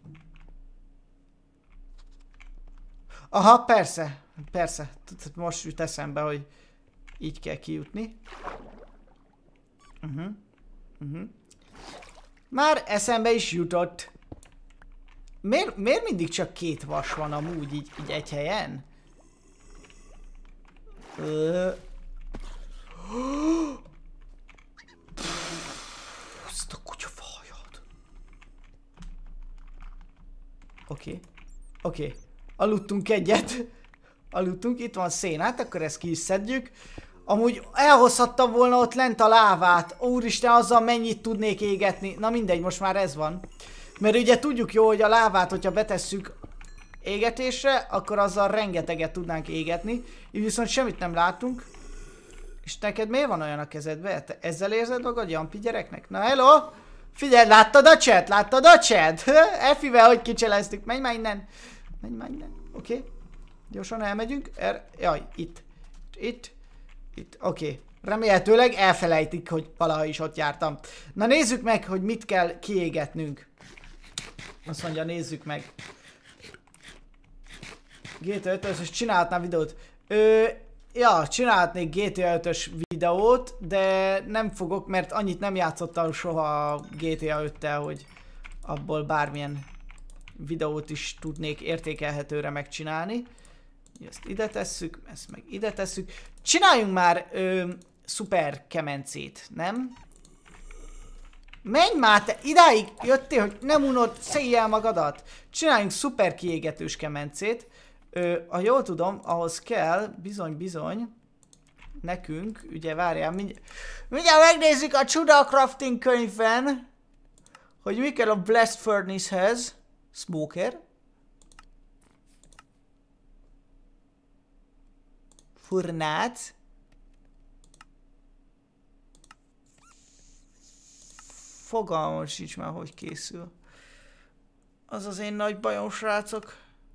Aha, persze. Persze. Most jut eszembe, hogy így kell kijutni. Uh-huh. Uh-huh. Már eszembe is jutott. Miért, miért mindig csak két vas van amúgy így, így egy helyen? Ö... Ezt a kutya fajad. Oké. Okay. Oké. Okay. Aludtunk egyet. Aludtunk, itt van szén, hát akkor ezt ki is szedjük. Amúgy elhozhattam volna ott lent a lávát. Úristen, azzal mennyit tudnék égetni. Na mindegy, most már ez van. Mert ugye tudjuk jó, hogy a lávát, hogyha betesszük égetésre, akkor azzal rengeteget tudnánk égetni. Így viszont semmit nem látunk. És neked miért van olyan a kezedbe? Te ezzel érzed magad, Jampi gyereknek? Na hello! Figyelj, láttad a chat? Láttad a chat? Effivel, hogy kicseleztük. Menj már innen. Menj már innen. Oké. Okay. Gyorsan elmegyünk. Er... Jaj, itt. Itt. Itt. Oké. Okay. Remélhetőleg elfelejtik, hogy valaha is ott jártam. Na nézzük meg, hogy mit kell kiégetnünk. Azt mondja, nézzük meg. gé té á ötös, csinálhatnám videót. Ö, ja, csinálhatnék gé té á ötös videót, de nem fogok, mert annyit nem játszottam soha gé té á öttel, hogy abból bármilyen videót is tudnék értékelhetőre megcsinálni. Ezt ide tesszük, ezt meg ide tesszük. Csináljunk már ö, szuper kemencét, nem? Menj már, te idáig jöttél, hogy nem unod, széjjel magadat. Csináljunk szuper kiégetős kemencét. Ö, ha jól tudom, ahhoz kell, bizony-bizony, nekünk, ugye várjál, mindjárt, mindjárt megnézzük a Csuda Crafting könyvben, hogy mi kell a Blast Furnace-hez. Smoker. Furnác. Fogalmam sincs már, hogy készül. Az az én nagy bajom, srácok.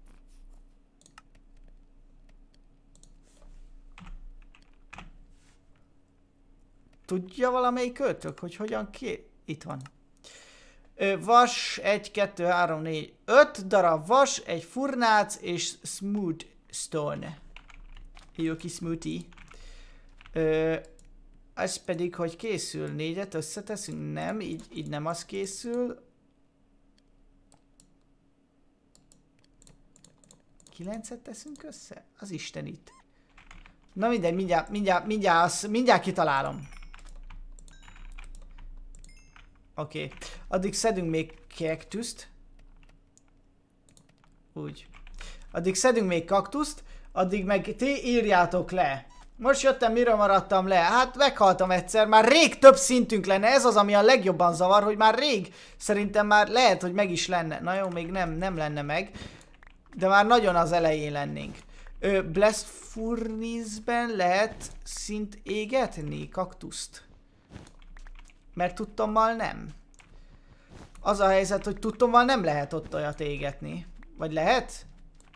Tudja valamelyik költök, hogy hogyan ké... Itt van. Ö, vas, egy, kettő, három, négy, öt darab vas, egy furnác és smooth stone. Jó kis smoothie. Ö, ez pedig, hogy készül, négyet összeteszünk, nem, így, így nem az készül. Kilencet teszünk össze? Az Isten itt. Na mindegy, mindjárt, mindjárt, mindjárt, azt, mindjárt kitalálom. Oké, okay. Addig szedünk még kaktuszt. Úgy. Addig szedünk még kaktuszt, addig meg ti írjátok le. Most jöttem, miről maradtam le? Hát meghaltam egyszer, már rég több szintünk lenne, ez az, ami a legjobban zavar, hogy már rég szerintem már lehet, hogy meg is lenne. Na jó, még nem, nem lenne meg, de már nagyon az elején lennénk. Ö, Blast Furnace-ben lehet szint égetni kaktuszt? Mert tudtommal nem. Az a helyzet, hogy tudtommal nem lehet ott olyat égetni. Vagy lehet?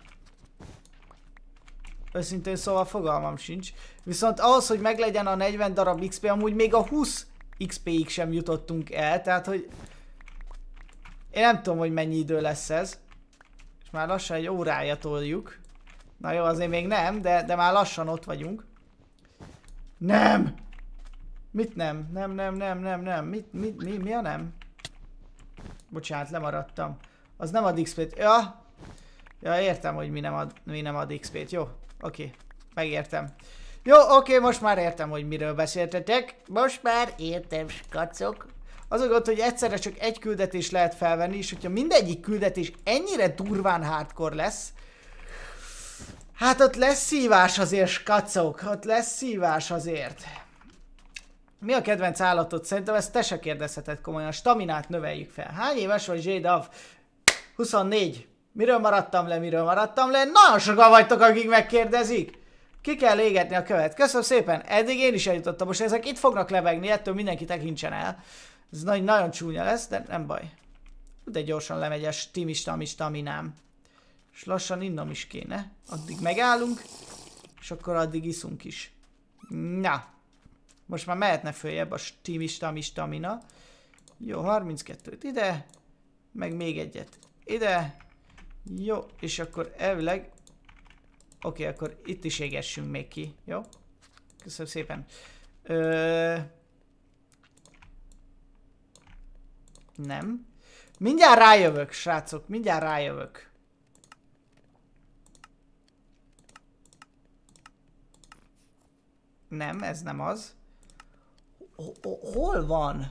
Őszintén szóval fogalmam sincs. Viszont ahhoz, hogy meglegyen a negyven darab iksz pé, amúgy még a húsz iksz pé-ig sem jutottunk el, tehát hogy... Én nem tudom, hogy mennyi idő lesz ez. És már lassan egy órája toljuk. Na jó, azért még nem, de, de már lassan ott vagyunk. Nem! Mit nem? Nem, nem, nem, nem, nem. Mit, mit, mi, mi a nem? Bocsánat, lemaradtam. Az nem ad iksz pé-t. Ja! Ja, értem, hogy mi nem ad, mi nem ad iksz pé-t. Jó, oké. Okay. Megértem. Jó, oké, okay, most már értem, hogy miről beszéltetek. Most már értem, skacok. Az a gond, hogy egyszerre csak egy küldetést lehet felvenni, és hogyha mindegyik küldetés ennyire durván hardcore lesz, hát ott lesz szívás azért, skacok, ott lesz szívás azért. Mi a kedvenc állatod? Szerintem ezt te se kérdezheted komolyan. A staminát növeljük fel. Hány éves vagy, J-Dav? huszonnégy. Miről maradtam le, miről maradtam le? Nagyon sokan vagytok, akik megkérdezik. Ki kell égetni a követ. Köszönöm szépen. Eddig én is eljutottam. Most ezek itt fognak lebegni, ettől mindenki tekintsen el. Ez nagy, nagyon csúnya lesz, de nem baj. De gyorsan lemegy a stimista, staminám. És lassan innom is kéne. Addig megállunk, és akkor addig iszunk is. Na. Most már mehetne följebb a stimista, stamina. Jó, harminckettőt ide. Meg még egyet ide. Jó, és akkor elvileg... Oké, okay, akkor itt is égessünk még ki. Jó? Köszönöm szépen. Ö... Nem. Mindjárt rájövök, srácok. Mindjárt rájövök. Nem, ez nem az. Hol van?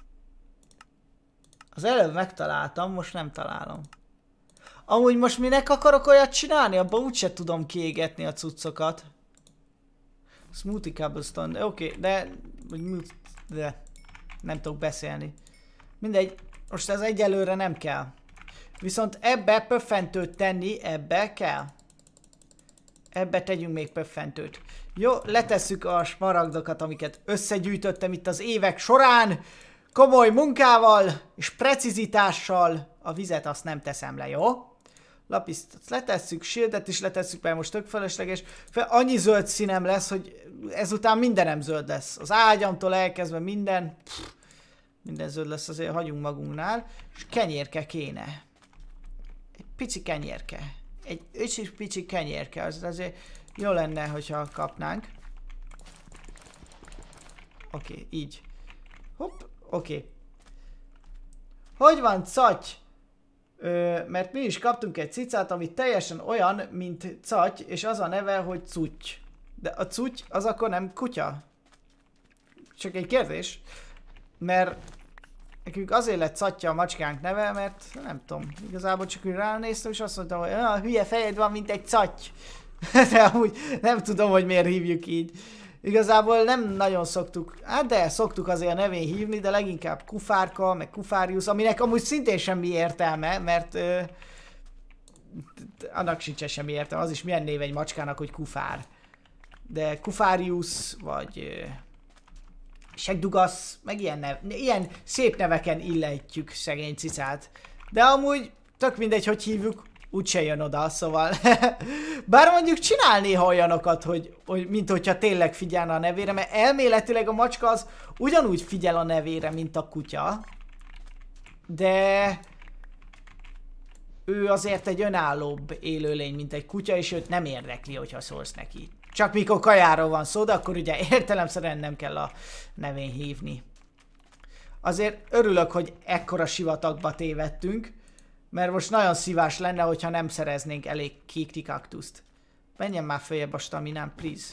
Az előbb megtaláltam, most nem találom. Amúgy most minek akarok olyat csinálni? Abban úgyse tudom kiégetni a cuccokat. Smoothie cobblestone, oké, okay, de... de... nem tudok beszélni. Mindegy, most ez egyelőre nem kell. Viszont ebbe pöffentőt tenni, ebbe kell. Ebbe tegyünk még pöffentőt. Jó, letesszük a smaragdokat, amiket összegyűjtöttem itt az évek során. Komoly munkával és precizitással. A vizet azt nem teszem le, jó? Lapiszt letesszük, shieldet is letesszük, mert most tök felesleges. Fel, annyi zöld színem lesz, hogy ezután mindenem zöld lesz. Az ágyamtól elkezdve minden. Pff, minden zöld lesz, azért hagyunk magunknál. És kenyérke kéne. Egy pici kenyérke. Egy öcsis pici kenyérke. Az azért jó lenne, hogyha kapnánk. Oké, okay, így. Hopp, oké. Okay. Hogy van, Caty? Ö, mert mi is kaptunk egy cicát, ami teljesen olyan, mint Caty, és az a neve, hogy Cuty. De a Cuty az akkor nem kutya? Csak egy kérdés. Mert nekünk azért lett Catya a macskánk neve, mert nem tudom, igazából csak úgy ránéztem, és azt mondtam, hogy ah, hülye fejed van, mint egy Caty. De amúgy nem tudom, hogy miért hívjuk így. Igazából nem nagyon szoktuk, hát de szoktuk azért a nevén hívni, de leginkább Kufárka, meg Kufárius, aminek amúgy szintén semmi értelme, mert ö, annak sincs semmi értelme, az is milyen név egy macskának, hogy Kufár. De Kufárius, vagy ö, Segdugasz, meg ilyen, nev, ilyen szép neveken illetjük szegény cicát. De amúgy tök mindegy, hogy hívjuk, úgyse jön oda, szóval. Bár mondjuk csinál néha olyanokat, hogy, hogy mint hogyha tényleg figyelne a nevére, mert elméletileg a macska az ugyanúgy figyel a nevére, mint a kutya. De ő azért egy önállóbb élőlény, mint egy kutya, és őt nem érdekli, hogyha szólsz neki. Csak mikor kajáról van szó, de akkor ugye értelemszerűen nem kell a nevén hívni. Azért örülök, hogy ekkora sivatagba tévedtünk, mert most nagyon szívás lenne, hogyha nem szereznénk elég kékti kaktuszt. Menjen már följebb a staminám, please.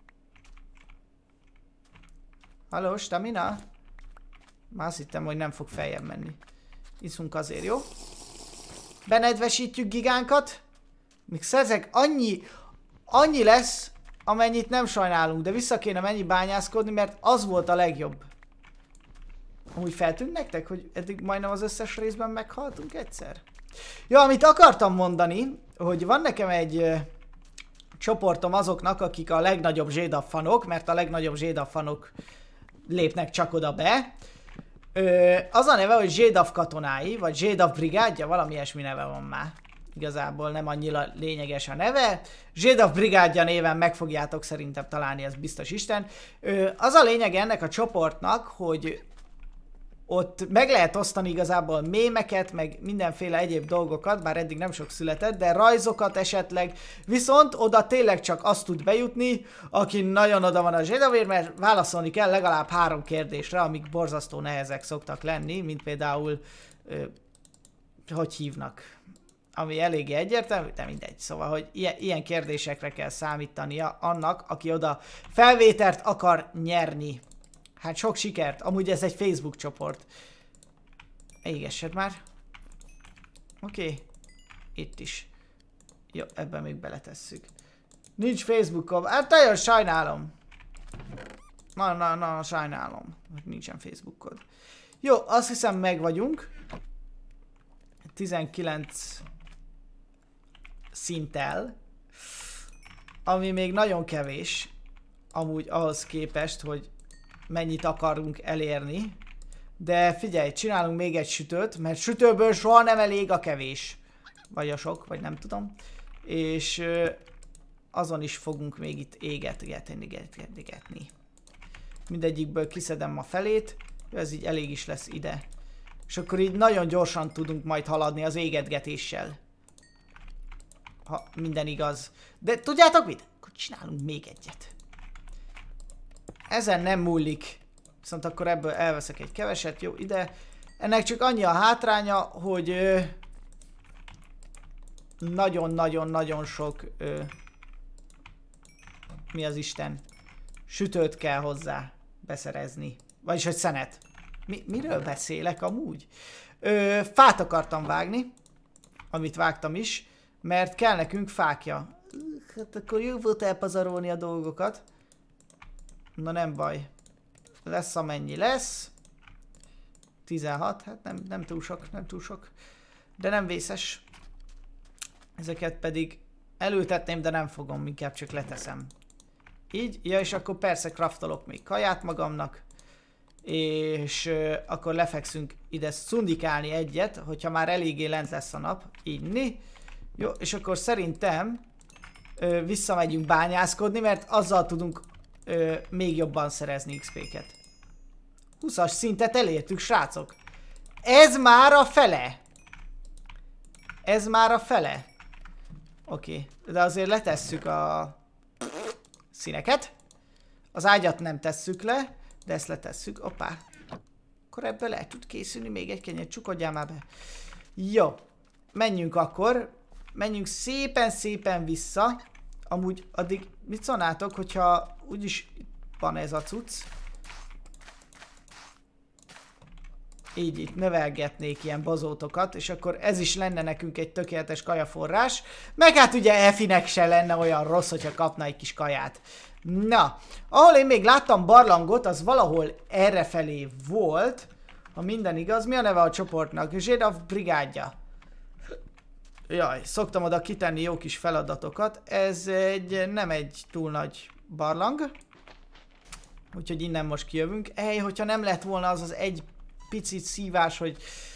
Halló, stamina? Már azt hittem, hogy nem fog feljebb menni. Iszunk azért, jó? Benedvesítjük gigánkat. Még szerzek annyi, annyi lesz, amennyit nem sajnálunk, de vissza kéne menni bányászkodni, mert az volt a legjobb. Amúgy feltűnt nektek, hogy eddig majdnem az összes részben meghaltunk egyszer? Ja, amit akartam mondani, hogy van nekem egy ö, csoportom azoknak, akik a legnagyobb J-Dav fanok, mert a legnagyobb J-Dav fanok lépnek csak oda be. Ö, az a neve, hogy J-Dav katonái, vagy J-Dav brigádja, valami ilyesmi neve van már. Igazából nem annyira lényeges a neve. J-Dav brigádja néven meg fogjátok szerintem találni, ez biztos Isten. Ö, az a lényeg ennek a csoportnak, hogy ott meg lehet osztani igazából mémeket, meg mindenféle egyéb dolgokat, bár eddig nem sok született, de rajzokat esetleg, viszont oda tényleg csak azt tud bejutni, aki nagyon oda van a J-Davért, mert válaszolni kell legalább három kérdésre, amik borzasztó nehezek szoktak lenni, mint például, ö, hogy hívnak, ami eléggé egyértelmű, de mindegy, szóval, hogy ilyen, ilyen kérdésekre kell számítania annak, aki oda felvételt akar nyerni. Hát sok sikert. Amúgy ez egy Facebook csoport. Égessed már. Oké. Okay. Itt is. Jó, ebben még beletesszük. Nincs Facebookom. Hát nagyon sajnálom. Na, na, na, sajnálom, hogy nincsen Facebookod. Jó, azt hiszem meg vagyunk. tizenkilenc szinttel. Ami még nagyon kevés. Amúgy ahhoz képest, hogy mennyit akarunk elérni. De figyelj, csinálunk még egy sütőt, mert sütőből soha nem elég a kevés. Vagy a sok, vagy nem tudom. És azon is fogunk még itt égetgetni, égetgetni. Mindegyikből kiszedem a felét, ez így elég is lesz ide. És akkor így nagyon gyorsan tudunk majd haladni az égetgetéssel. Ha minden igaz. De tudjátok mit? Akkor csinálunk még egyet. Ezen nem múlik. Viszont akkor ebből elveszek egy keveset, jó, ide. Ennek csak annyi a hátránya, hogy nagyon-nagyon-nagyon sok ö, mi az Isten? Sütőt kell hozzá beszerezni. Vagyis, hogy szenet. Mi, miről beszélek amúgy? Ö, fát akartam vágni, amit vágtam is, mert kell nekünk fákja. Hát akkor jó volt elpazarolni a dolgokat. Na nem baj. Lesz amennyi lesz. tizenhat, hát nem, nem túl sok, nem túl sok. De nem vészes. Ezeket pedig előtetném, de nem fogom, inkább csak leteszem. Így, ja, és akkor persze kraftolok még kaját magamnak. És euh, akkor lefekszünk ide szundikálni egyet, hogyha már eléggé lent lesz a nap. Inni. Jó, és akkor szerintem euh, visszamegyünk bányászkodni, mert azzal tudunk euh, még jobban szerezni iksz pé-ket. húszas szintet elértük, srácok. Ez már a fele. Ez már a fele. Oké, okay. De azért letesszük a színeket. Az ágyat nem tesszük le, de ezt letesszük. Hoppá. Akkor ebből el tud készülni még egy kenyér, csukodjál már be. Jó. Menjünk akkor. Menjünk szépen-szépen vissza. Amúgy addig mit szólnátok, hogyha úgyis van ez a cucc. Így itt növelgetnék ilyen bazótokat, és akkor ez is lenne nekünk egy tökéletes kajaforrás. Meg hát ugye Efinek se lenne olyan rossz, hogyha kapna egy kis kaját. Na, ahol én még láttam barlangot, az valahol errefelé volt. Ha minden igaz, mi a neve a csoportnak? Zsédav brigádja. Jaj, szoktam oda kitenni jó kis feladatokat. Ez egy, nem egy túl nagy barlang. Úgyhogy innen most kijövünk. Ej, hogyha nem lett volna az az egy picit szívás, hogy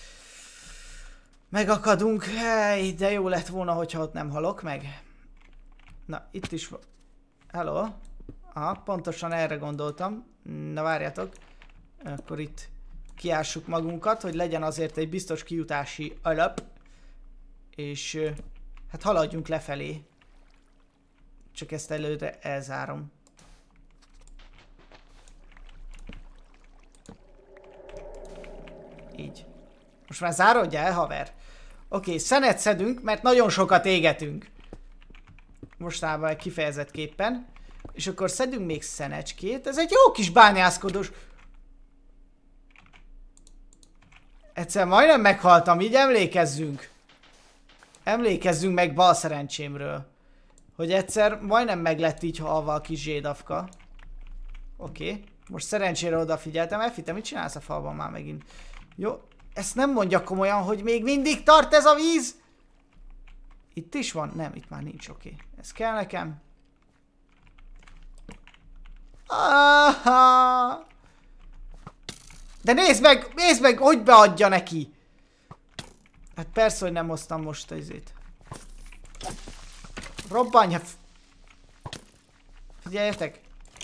megakadunk. Hely, de jó lett volna, hogyha ott nem halok meg. Na, itt is van. Hello. Aha, pontosan erre gondoltam. Na várjátok. Akkor itt kiássuk magunkat, hogy legyen azért egy biztos kijutási alap. És hát haladjunk lefelé. Csak ezt előre elzárom. Így. Most már zárodja el, haver. Oké, okay, szenet szedünk, mert nagyon sokat égetünk. Mostában kifejezettképpen. És akkor szedünk még szenecskét. Ez egy jó kis bányászkodós. Egyszer majdnem meghaltam, így emlékezzünk. Emlékezzünk meg bal szerencsémről. Hogy egyszer majdnem meglett így halva a kis zsédavka. Oké. Okay. Most szerencsére odafigyeltem. Elfittem, mit csinálsz a falban már megint? Jó. Ezt nem mondja komolyan, hogy még mindig tart ez a víz? Itt is van? Nem, itt már nincs. Oké. Okay. Ez kell nekem. Aha. De nézd meg, nézd meg, hogy beadja neki. Hát persze, hogy nem hoztam most ezét. Robbanja. Figyeljetek.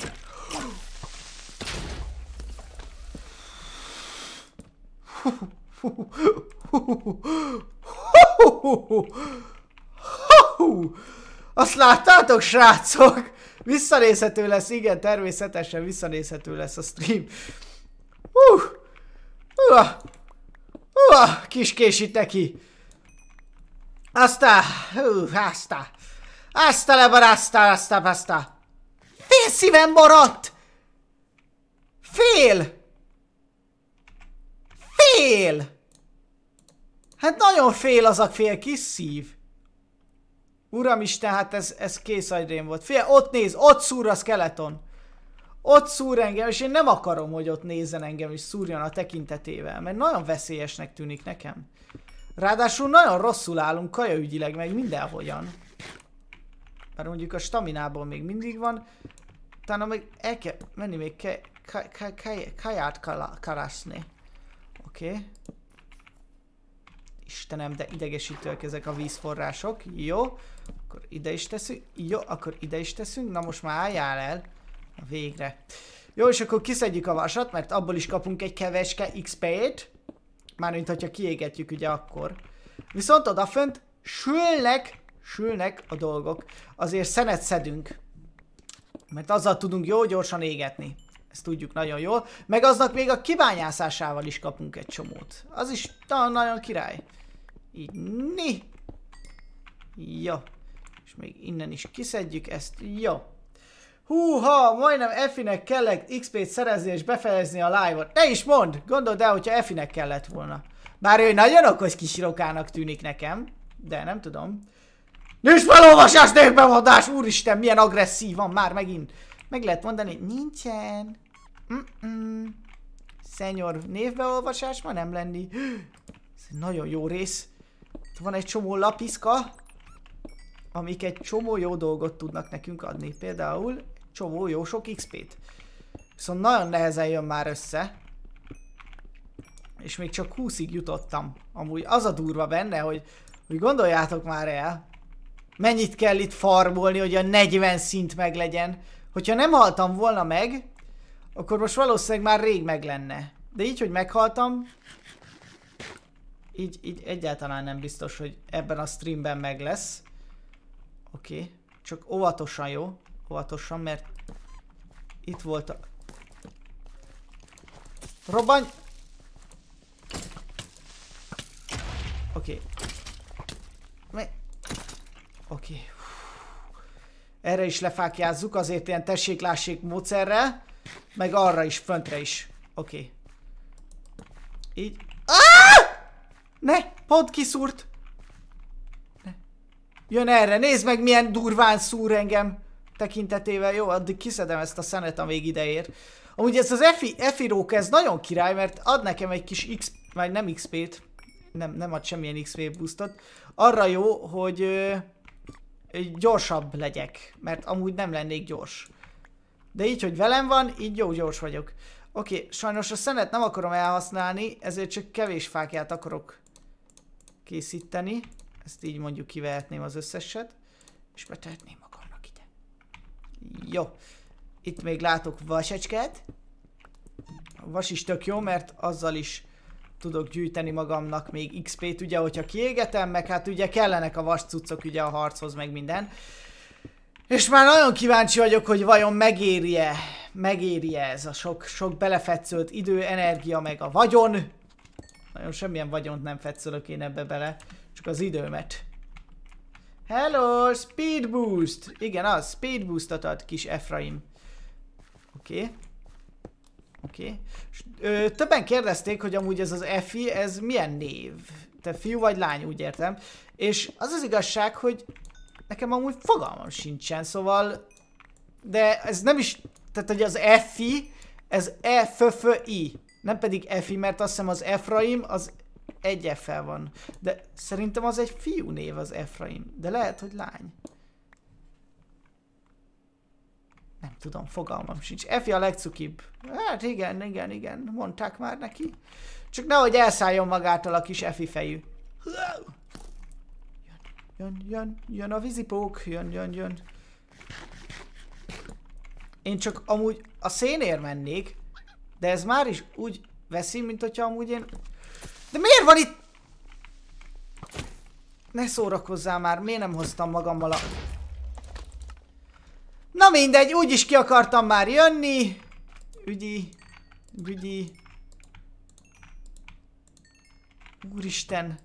Azt láttátok, srácok? Visszanézhető lesz, igen, természetesen visszanézhető lesz a stream. Uh, uh, uh, kiskésíte ki. Aztán, uh, aztán. Aztán lebaráztál, aztán, aztán. Fél szívem maradt! Fél! Fél! Hát nagyon fél az a fél kis szív. Uramisten, hát ez, ez kész agyrém volt. Fél, ott néz, ott szúr a skeleton. Ott szúr engem, és én nem akarom, hogy ott nézzen engem, és szúrjon a tekintetével, mert nagyon veszélyesnek tűnik nekem. Ráadásul nagyon rosszul állunk kajaügyileg, meg mindenhogyan. Mert mondjuk a staminából még mindig van. Utána még el kell menni még ke, ka, ka, ka, kaját karászni. Oké. Okay. Istenem, de idegesítőek ezek a vízforrások. Jó. Akkor ide is teszünk. Jó, akkor ide is teszünk. Na most már álljál el. Végre. Jó, és akkor kiszedjük a vasat, mert abból is kapunk egy keveske iksz pét. Mármint, hogyha kiégetjük, ugye akkor. Viszont odafönt sülnek, sülnek a dolgok. Azért szenet szedünk. Mert azzal tudunk jó gyorsan égetni. Ezt tudjuk nagyon jól. Meg aznak még a kibányászásával is kapunk egy csomót. Az is nagyon király. Így, ni. Jó. És még innen is kiszedjük ezt. Jó. Húha, majdnem Effinek kellett iksz pét szerezni és befejezni a live-ot. Ne is mondd! Gondold el, hogyha Effinek kellett volna. Bár ő nagyon okos kis rokának tűnik nekem. De nem tudom. Nincs felolvasás, névbemondás! Úristen, milyen agresszívan már megint. Meg lehet mondani, nincsen. Mm-mm. Szenyor, névbeolvasás ma nem lenni. Ez egy nagyon jó rész. Van egy csomó lapiszka, amik egy csomó jó dolgot tudnak nekünk adni. Például csomó jó sok iksz pét. Viszont nagyon nehezen jön már össze. És még csak húszig jutottam. Amúgy az a durva benne, hogy, hogy gondoljátok már el, mennyit kell itt farmolni, hogy a negyven szint meg legyen. Hogyha nem haltam volna meg, akkor most valószínűleg már rég meg lenne. De így, hogy meghaltam, így, így egyáltalán nem biztos, hogy ebben a streamben meg lesz. Oké, okay. Csak óvatosan, jó? Óvatosan, mert itt volt a... Robbanj! Oké. Okay. Oké. Okay. Erre is lefákjázzuk, azért ilyen tessék-lássék módszerrel. Meg arra is, föntre is. Oké. Okay. Így. Ah! Ne! Pont kiszúrt! Ne. Jön erre, nézd meg milyen durván szúr engem tekintetével. Jó, addig kiszedem ezt a szenet, amíg ide ér. Amúgy ez az Effi róka, ez nagyon király, mert ad nekem egy kis X, vagy nem iksz pét. Nem, nem ad semmilyen iksz pé boostot. Arra jó, hogy ö, gyorsabb legyek, mert amúgy nem lennék gyors. De így, hogy velem van, így jó gyors vagyok. Oké, okay, sajnos a szenet nem akarom elhasználni, ezért csak kevés fákját akarok készíteni. Ezt így mondjuk kivehetném az összeset. És betehetném magamnak ide. Jó. Itt még látok vasecskát. A vas is tök jó, mert azzal is tudok gyűjteni magamnak még iksz pét, ugye, hogyha kiégetem, meg hát ugye kellenek a vas cuccok ugye a harchoz, meg minden. És már nagyon kíváncsi vagyok, hogy vajon megéri-e, megéri-e ez a sok, sok belefetszölt idő, energia, meg a vagyon. Nagyon semmilyen vagyont nem fetszölök én ebbe bele, csak az időmet. Hello, speed boost! Igen, az, speed boostot ad kis Efraim. Oké. Okay. Oké. Okay. Többen kérdezték, hogy amúgy ez az Effi, ez milyen név? Te fiú vagy lány, úgy értem. És az az igazság, hogy nekem amúgy fogalmam sincsen, szóval... De ez nem is... Tehát, hogy az Effi, ez E-F-F-I. Nem pedig Effi, mert azt hiszem az Efraim, az egy F-fel van. De szerintem az egy fiú név az Efraim. De lehet, hogy lány. Nem tudom, fogalmam sincs. Effi a legcukibb. Hát igen, igen, igen. Mondták már neki. Csak nehogy elszálljon magától a kis Effi fejű. Jön, jön, jön a vízipók. Jön, jön, jön. Én csak amúgy a szénér mennék. De ez már is úgy veszi, mint hogyha amúgy én... De miért van itt... Ne szórakozzál már, miért nem hoztam magammal a... Na mindegy, úgyis ki akartam már jönni. Ügyi, ügyi. Úristen.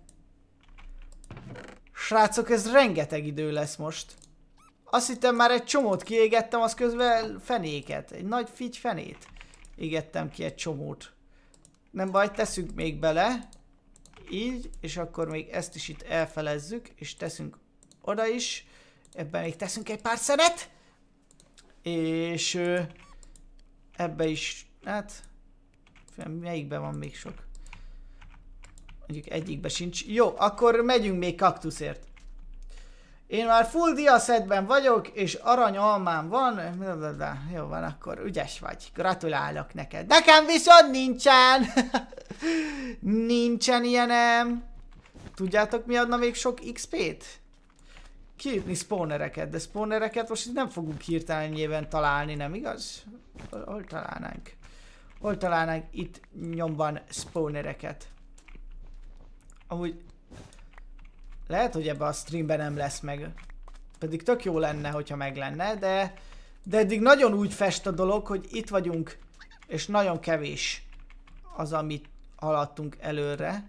Srácok, ez rengeteg idő lesz most. Azt hittem már egy csomót kiégettem, az közben fenéket. Egy nagy figy fenét. égettem ki egy csomót. Nem baj, teszünk még bele. Így, és akkor még ezt is itt elfelezzük, és teszünk oda is. Ebben még teszünk egy pár szenet. És ö, ebbe is, hát, melyikben van még sok? Mondjuk egyikben sincs. Jó, akkor megyünk még kaktuszért. Én már full diaszedben vagyok, és aranyalmám van. Jó van, akkor ügyes vagy. Gratulálok neked. Nekem viszont nincsen. Nincsen ilyenem. Tudjátok, mi adna még sok iksz pét? Kiütni spawnereket, de spawnereket most nem fogunk hirtelen nyilván találni, nem igaz? Hol, hol találnánk? Hol találnánk itt nyomban spawnereket? Amúgy lehet, hogy ebben a streamben nem lesz meg. Pedig tök jó lenne, hogyha meg lenne, de, de eddig nagyon úgy fest a dolog, hogy itt vagyunk, és nagyon kevés az, amit haladtunk előre.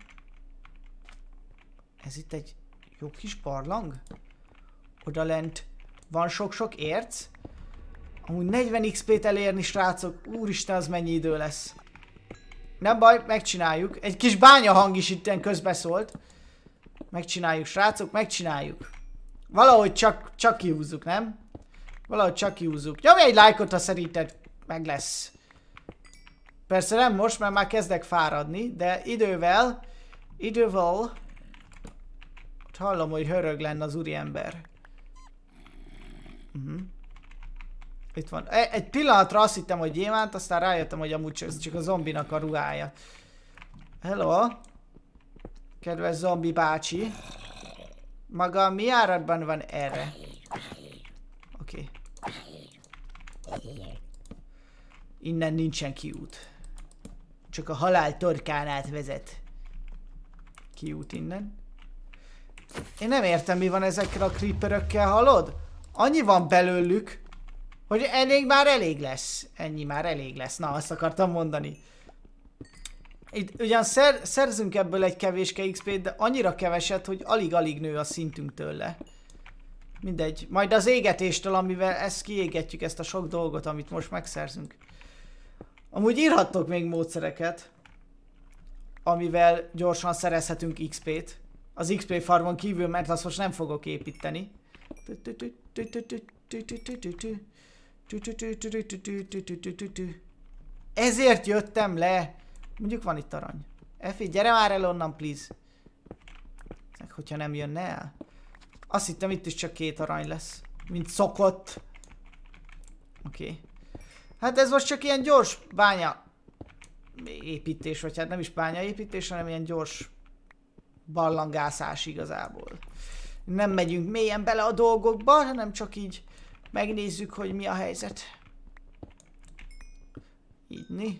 Ez itt egy jó kis barlang? Oda lent van sok-sok érc. Amúgy negyven iksz pét elérni, srácok. Úristen, az mennyi idő lesz. Nem baj, megcsináljuk. Egy kis bányahang is itten közbeszólt. Megcsináljuk, srácok, megcsináljuk. Valahogy csak, csak kihúzzuk, nem? Valahogy csak kihúzzuk. Nyomj egy lájkot, ha szerinted meg lesz. Persze nem most, mert már kezdek fáradni, de idővel, idővel, hallom, hogy hörög lenne az úriember. Uh-huh. Itt van. Egy pillanatra azt hittem, hogy gyémánt, aztán rájöttem, hogy amúgy ez csak a zombinak a ruhája. Hello! Kedves zombi bácsi. Maga mi áradban van erre? Oké. Okay. Innen nincsen kiút. Csak a halál torkán át vezet. Kiút innen. Én nem értem, mi van ezekkel a creeperökkel, hallod? Annyi van belőlük, hogy ennél már elég lesz. Ennyi már elég lesz. Na, azt akartam mondani. Itt ugyan szer szerzünk ebből egy kevéske iksz pét, de annyira keveset, hogy alig-alig nő a szintünk tőle. Mindegy. Majd az égetéstől, amivel ezt kiégetjük, ezt a sok dolgot, amit most megszerzünk. Amúgy írhattok még módszereket, amivel gyorsan szerezhetünk iksz pét. Az iksz pé farmon kívül, mert azt most nem fogok építeni. Ezért jöttem le. Mondjuk van itt arany. Efi, gyere már el onnan, please. Hogyha nem jönne el. Azt hittem, itt is csak két arany lesz. Mint szokott. Oké. Okay. Hát ez most csak ilyen gyors bánya építés, vagy hát nem is bánya építés, hanem ilyen gyors ballangászás igazából. Nem megyünk mélyen bele a dolgokba, hanem csak így megnézzük, hogy mi a helyzet. Így.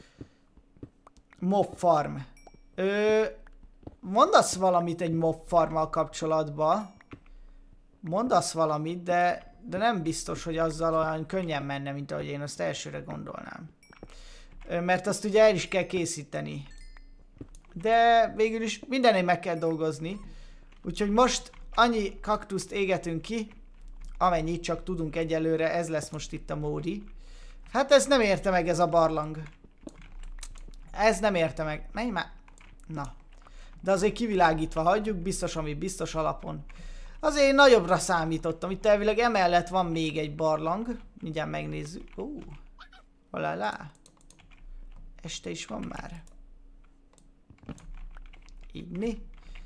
Mob farm. Ö, mondasz valamit egy mob farmmal kapcsolatban. Mondasz valamit, de, de nem biztos, hogy azzal olyan könnyen menne, mint ahogy én azt elsőre gondolnám. Ö, mert azt ugye el is kell készíteni. De végül is mindenén meg kell dolgozni. Úgyhogy most annyi kaktuszt égetünk ki, amennyit csak tudunk egyelőre, ez lesz most itt a módi. Hát ez nem érte meg ez a barlang. Ez nem érte meg. Menj már. Na. De azért kivilágítva hagyjuk, biztos, ami biztos alapon. Azért én nagyobbra számítottam. Itt elvileg emellett van még egy barlang. Mindjárt megnézzük. Ó. Olálá. Este is van már. Így mi?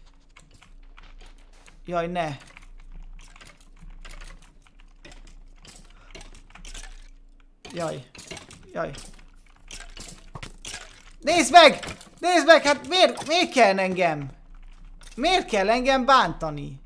Jaj, ne. Jaj. Jaj. Nézd meg! Nézd meg! Hát miért, miért kell engem? Miért kell engem bántani?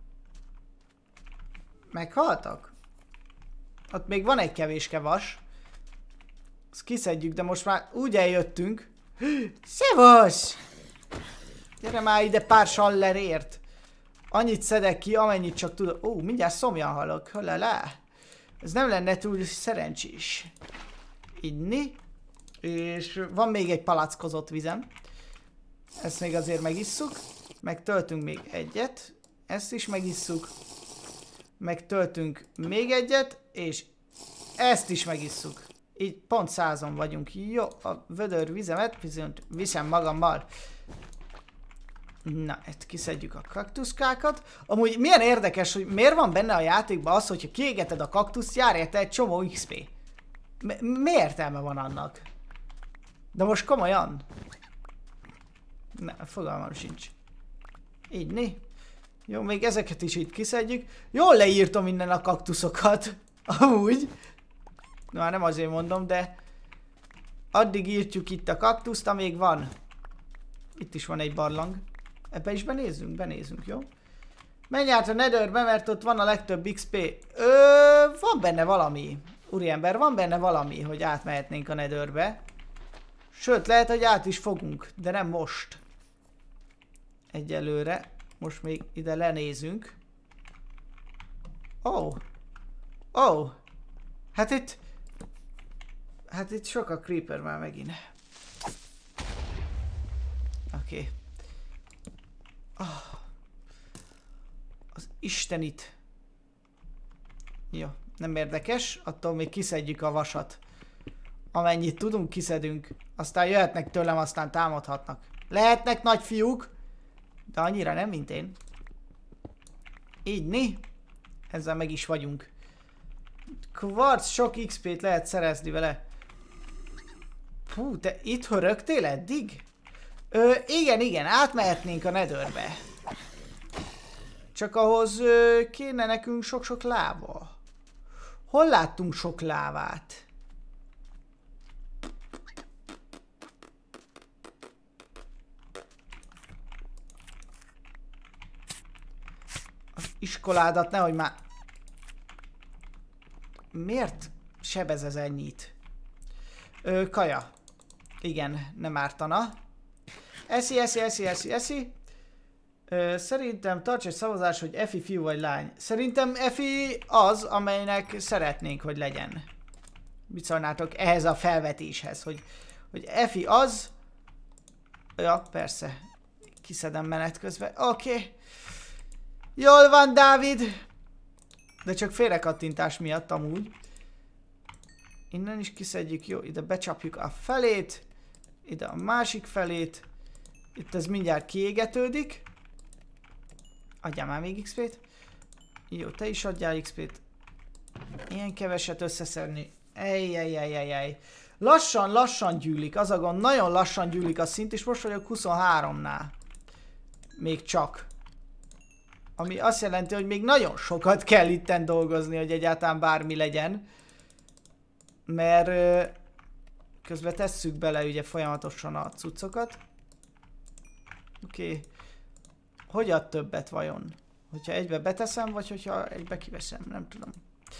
Meghaltak? Ott még van egy kevéske vas. Ezt kiszedjük, de most már úgy eljöttünk. Szevasz! Gyere már ide pár sallerért. Annyit szedek ki, amennyit csak tudok. Ó, mindjárt szomjan halok. Halálá. Ez nem lenne túl szerencsés. Inni. És van még egy palackozott vizem. Ezt még azért megisszuk. Megtöltünk még egyet. Ezt is megisszuk. Megtöltünk még egyet. És ezt is megisszuk. így pont százon vagyunk. Jó, a vödör vizemet viszont viszem magammal. Na, ezt kiszedjük a kaktuszkákat. Amúgy milyen érdekes, hogy miért van benne a játékban az, hogyha kiégeted a kaktuszt, jár érte egy csomó iksz pé. Mi, mi értelme van annak? De most komolyan? Ne, fogalmam sincs. Így né? Jó, még ezeket is itt kiszedjük. Jól leírtam innen a kaktuszokat. Amúgy. Na, nem azért mondom, de addig írtjuk itt a kaktuszt, amíg van. Itt is van egy barlang. Ebbe is benézzünk? Benézzünk, jó? Menj át a Netherbe, mert ott van a legtöbb iksz pé. Ö, van benne valami. Úriember, van benne valami, hogy átmehetnénk a Netherbe. Sőt, lehet, hogy át is fogunk, de nem most. Egyelőre. Most még ide lenézünk. Ó. Oh. Ó. Oh. Hát itt... Hát itt sok a creeper már megint. Oké. Okay. Oh. Az istenit. Jó, nem érdekes. Attól még kiszedjük a vasat. Amennyit tudunk, kiszedünk. Aztán jöhetnek tőlem, aztán támadhatnak. Lehetnek nagy fiúk, de annyira nem, mint én. Így né? Ezzel meg is vagyunk. Kvarc, sok iksz pét lehet szerezni vele. Hú, te itt hörögtél eddig? Ö, igen, igen, átmehetnénk a Netherbe. Csak ahhoz ö, kéne nekünk sok-sok láva. Hol láttunk sok lávát? Az iskoládat nehogy már... Miért sebez ez ennyit? Ö, kaja. Igen, nem ártana. Eszi, eszi, eszi, eszi, eszi. Ö, szerintem tarts egy szavazás, hogy Efi fiú vagy lány. Szerintem Efi az, amelynek szeretnénk, hogy legyen. Mit szólnátok ehhez a felvetéshez, hogy, hogy Efi az... Ja, persze. Kiszedem menet közben. Oké. Okay. Jól van, Dávid. De csak félrekattintás miatt amúgy. Innen is kiszedjük, jó, ide becsapjuk a felét. Ide a másik felét. Itt ez mindjárt kiégetődik. Adjál már még iksz pét. Jó, te is adjál iksz pét. Ilyen keveset összeszedni. Ejjjjjjjjjjj. Lassan, lassan gyűlik. Az a gond, nagyon lassan gyűlik a szint, és most vagyok huszonháromnál. Még csak. Ami azt jelenti, hogy még nagyon sokat kell itten dolgozni, hogy egyáltalán bármi legyen. Mert ö, közben tesszük bele ugye folyamatosan a cuccokat. Oké. Okay. Hogy ad többet vajon? Hogyha egybe beteszem, vagy hogyha egybe kiveszem? Nem tudom.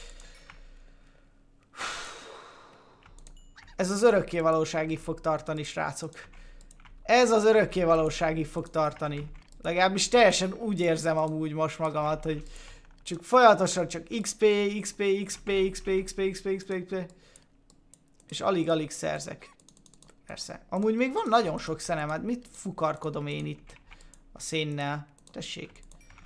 Ez az örökké valóságig fog tartani, srácok. Ez az örökké valóságig fog tartani. Legalábbis teljesen úgy érzem amúgy most magamat, hogy csak folyamatosan csak iksz pé, iksz pé, iksz pé, iksz pé, iksz pé, iksz pé, iksz pé, iksz pé. És alig-alig szerzek. Persze. Amúgy még van nagyon sok szenem, hát mit fukarkodom én itt a szénnel? Tessék.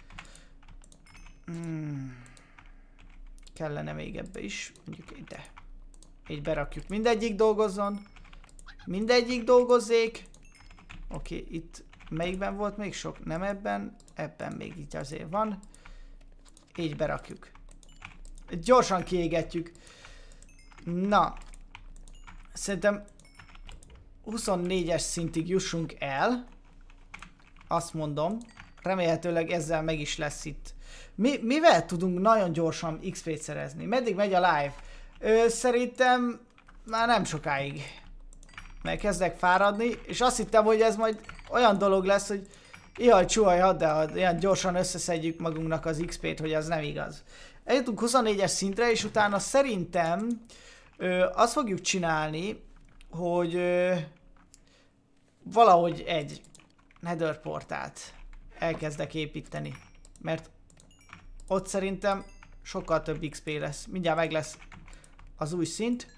Hmm. Kellene még ebbe is. Mondjuk ide. Így berakjuk. Mindegyik dolgozzon. Mindegyik dolgozzék. Oké, okay, itt melyikben volt még sok? Nem ebben. Ebben még így azért van. Így berakjuk. Gyorsan kiégetjük. Na. Szerintem huszonnégyes szintig jussunk el. Azt mondom. Remélhetőleg ezzel meg is lesz itt. Mi, mivel tudunk nagyon gyorsan iksz pét szerezni? Meddig megy a live? Ö, szerintem már nem sokáig. Mert kezdek fáradni, és azt hittem, hogy ez majd olyan dolog lesz, hogy jaj, csuhaj, hadd de hadd, ilyen gyorsan összeszedjük magunknak az iksz pét, hogy az nem igaz. Eljutunk huszonnégyes szintre, és utána szerintem ö, azt fogjuk csinálni, hogy ö, valahogy egy Nether portált elkezdek építeni. Mert ott szerintem sokkal több iksz pé lesz. Mindjárt meg lesz az új szint.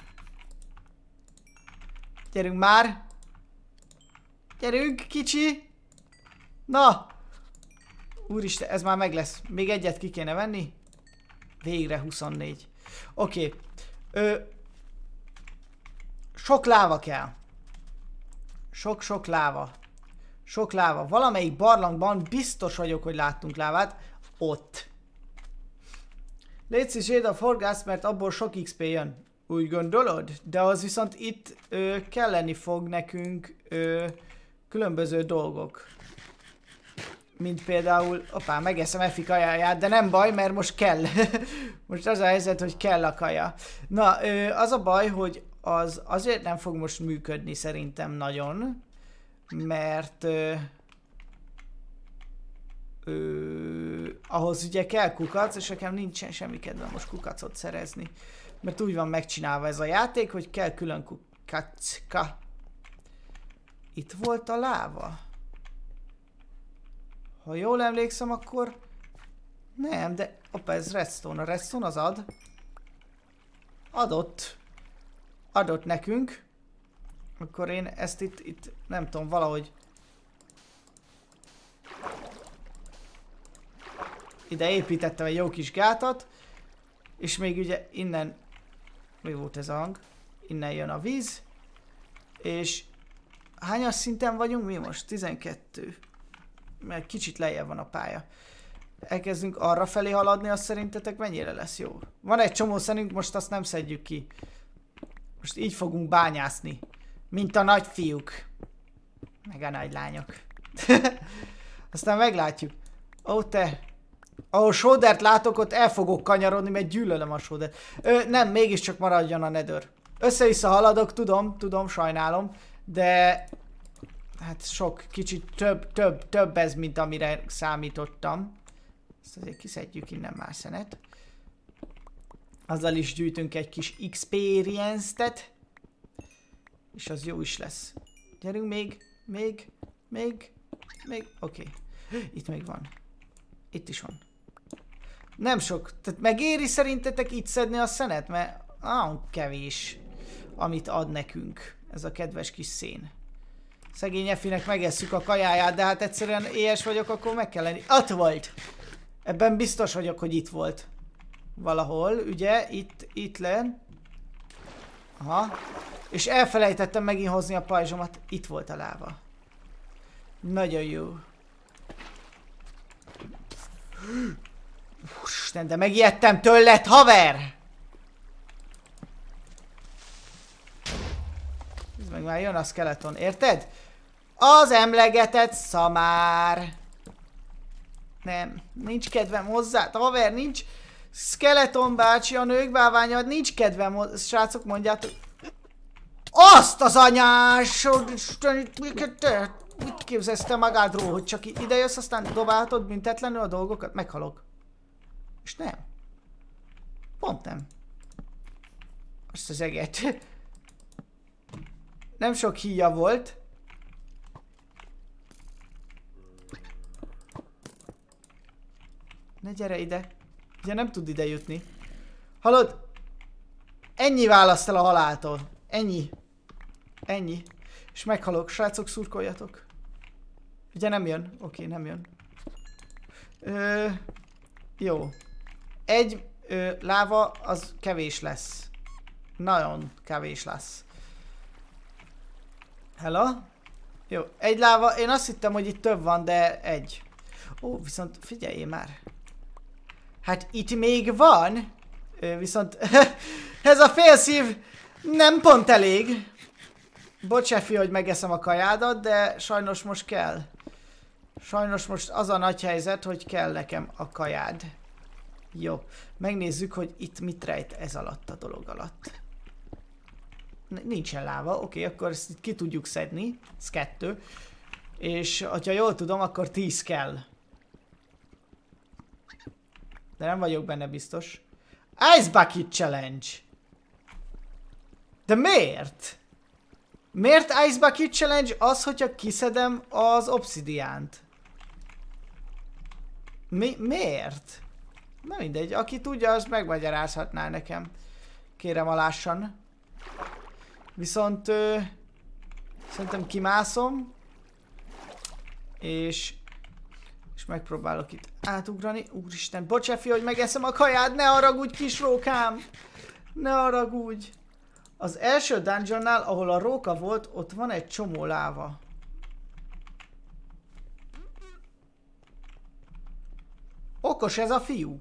Gyerünk már! Gyerünk, kicsi! Na! Úristen, ez már meg lesz. Még egyet ki kéne venni. Végre huszonnégy. Oké. Okay. Sok láva kell. Sok-sok láva. Sok láva. Valamelyik barlangban biztos vagyok, hogy láttunk lávát. Ott. Légy zséd a forgász, mert abból sok iksz pé jön. Úgy gondolod? De az viszont itt ö, kelleni fog nekünk ö, különböző dolgok. Mint például, opá, megeszem Efi kajáját, de nem baj, mert most kell. Most az a helyzet, hogy kell a kaja. Na, ö, az a baj, hogy az azért nem fog most működni szerintem nagyon, mert ö, ö, ahhoz ugye kell kukac, és nekem nincsen semmi kedvem most kukacot szerezni. Mert úgy van megcsinálva ez a játék, hogy kell külön kukacka. Itt volt a láva? Ha jól emlékszem, akkor... Nem, de... Opa, ez redstone. A redstone az ad. Adott. Adott nekünk. Akkor én ezt itt, itt nem tudom, valahogy... Ide építettem egy jó kis gátat. És még ugye innen... Mi volt ez a hang? Innen jön a víz. És... Hányas szinten vagyunk mi most? tizenkettő. Mert kicsit lejjebb van a pálya. Elkezdünk arra felé haladni, azt szerintetek mennyire lesz jó? Van egy csomó szenünk, most azt nem szedjük ki. Most így fogunk bányászni. Mint a nagy fiúk. Meg a nagy lányok. Aztán meglátjuk. Ó te. Ahol sódert látok, ott el fogok kanyarodni, mert gyűlölöm a sódert. Ö, nem, mégiscsak maradjon a nether. Össze-vissza haladok, tudom, tudom, sajnálom. De... Hát sok, kicsit több, több, több ez, mint amire számítottam. Ezt azért kiszedjük innen már szenet. Azzal is gyűjtünk egy kis experience-t. És az jó is lesz. Gyerünk még, még, még, még, oké. Okay. Itt még van. Itt is van. Nem sok. Tehát megéri szerintetek itt szedni a szenet? Mert ah, kevés, amit ad nekünk ez a kedves kis szén. Szegény Efinek megesszük a kajáját, de hát egyszerűen éhes vagyok, akkor meg kell lenni. Ott volt! Ebben biztos vagyok, hogy itt volt. Valahol, ugye? Itt, itt len. Aha. És elfelejtettem megint hozni a pajzsomat. Itt volt a láva. Nagyon jó. Isten, de megijedtem tőled, haver! Ez meg már jön a skeleton, érted? Az emlegetett szamár. Nem, nincs kedvem hozzá, haver, nincs. Skeleton bácsi, a nők báványad, nincs kedvem hozzá. Srácok, mondjátok. Azt az anyásod! Mit képzelsz te magádról, hogy csak ide jössz, aztán dobálhatod büntetlenül a dolgokat? Meghalok. És nem. Pont nem. Azt az eget. Nem sok híja volt. Ne gyere ide. Ugye nem tud ide jutni. Hallod? Ennyi választ el a haláltól. Ennyi. Ennyi. És meghalok. Srácok, szurkoljatok. Ugye nem jön? Oké, nem jön. Ö, jó. Egy ö, láva az kevés lesz. Nagyon kevés lesz. Hello? Jó, egy láva. Én azt hittem, hogy itt több van, de egy. Ó, viszont figyeljél már. Hát itt még van. Ö, viszont ez a félszív nem pont elég. Bocs, Efi, hogy megeszem a kajádat, de sajnos most kell. Sajnos most az a nagy helyzet, hogy kell nekem a kajád. Jó, megnézzük, hogy itt mit rejt ez alatt a dolog alatt. Nincsen láva, oké, akkor ezt itt ki tudjuk szedni. Ez kettő. És ha jól tudom, akkor tíz kell. De nem vagyok benne biztos. Ice Bucket Challenge! De miért? Miért Ice Bucket Challenge az, hogyha kiszedem az obszidiánt? Mi? Miért? Na mindegy, aki tudja, az megmagyarázhatná nekem. Kérem alássan. Viszont ö, szerintem kimászom. És és megpróbálok itt átugrani. Úristen, bocs, Efi, hogy megeszem a kajád, ne haragudj, kis rókám! Ne haragudj! Az első dungeonnál, ahol a róka volt, ott van egy csomó láva. Okos ez a fiú.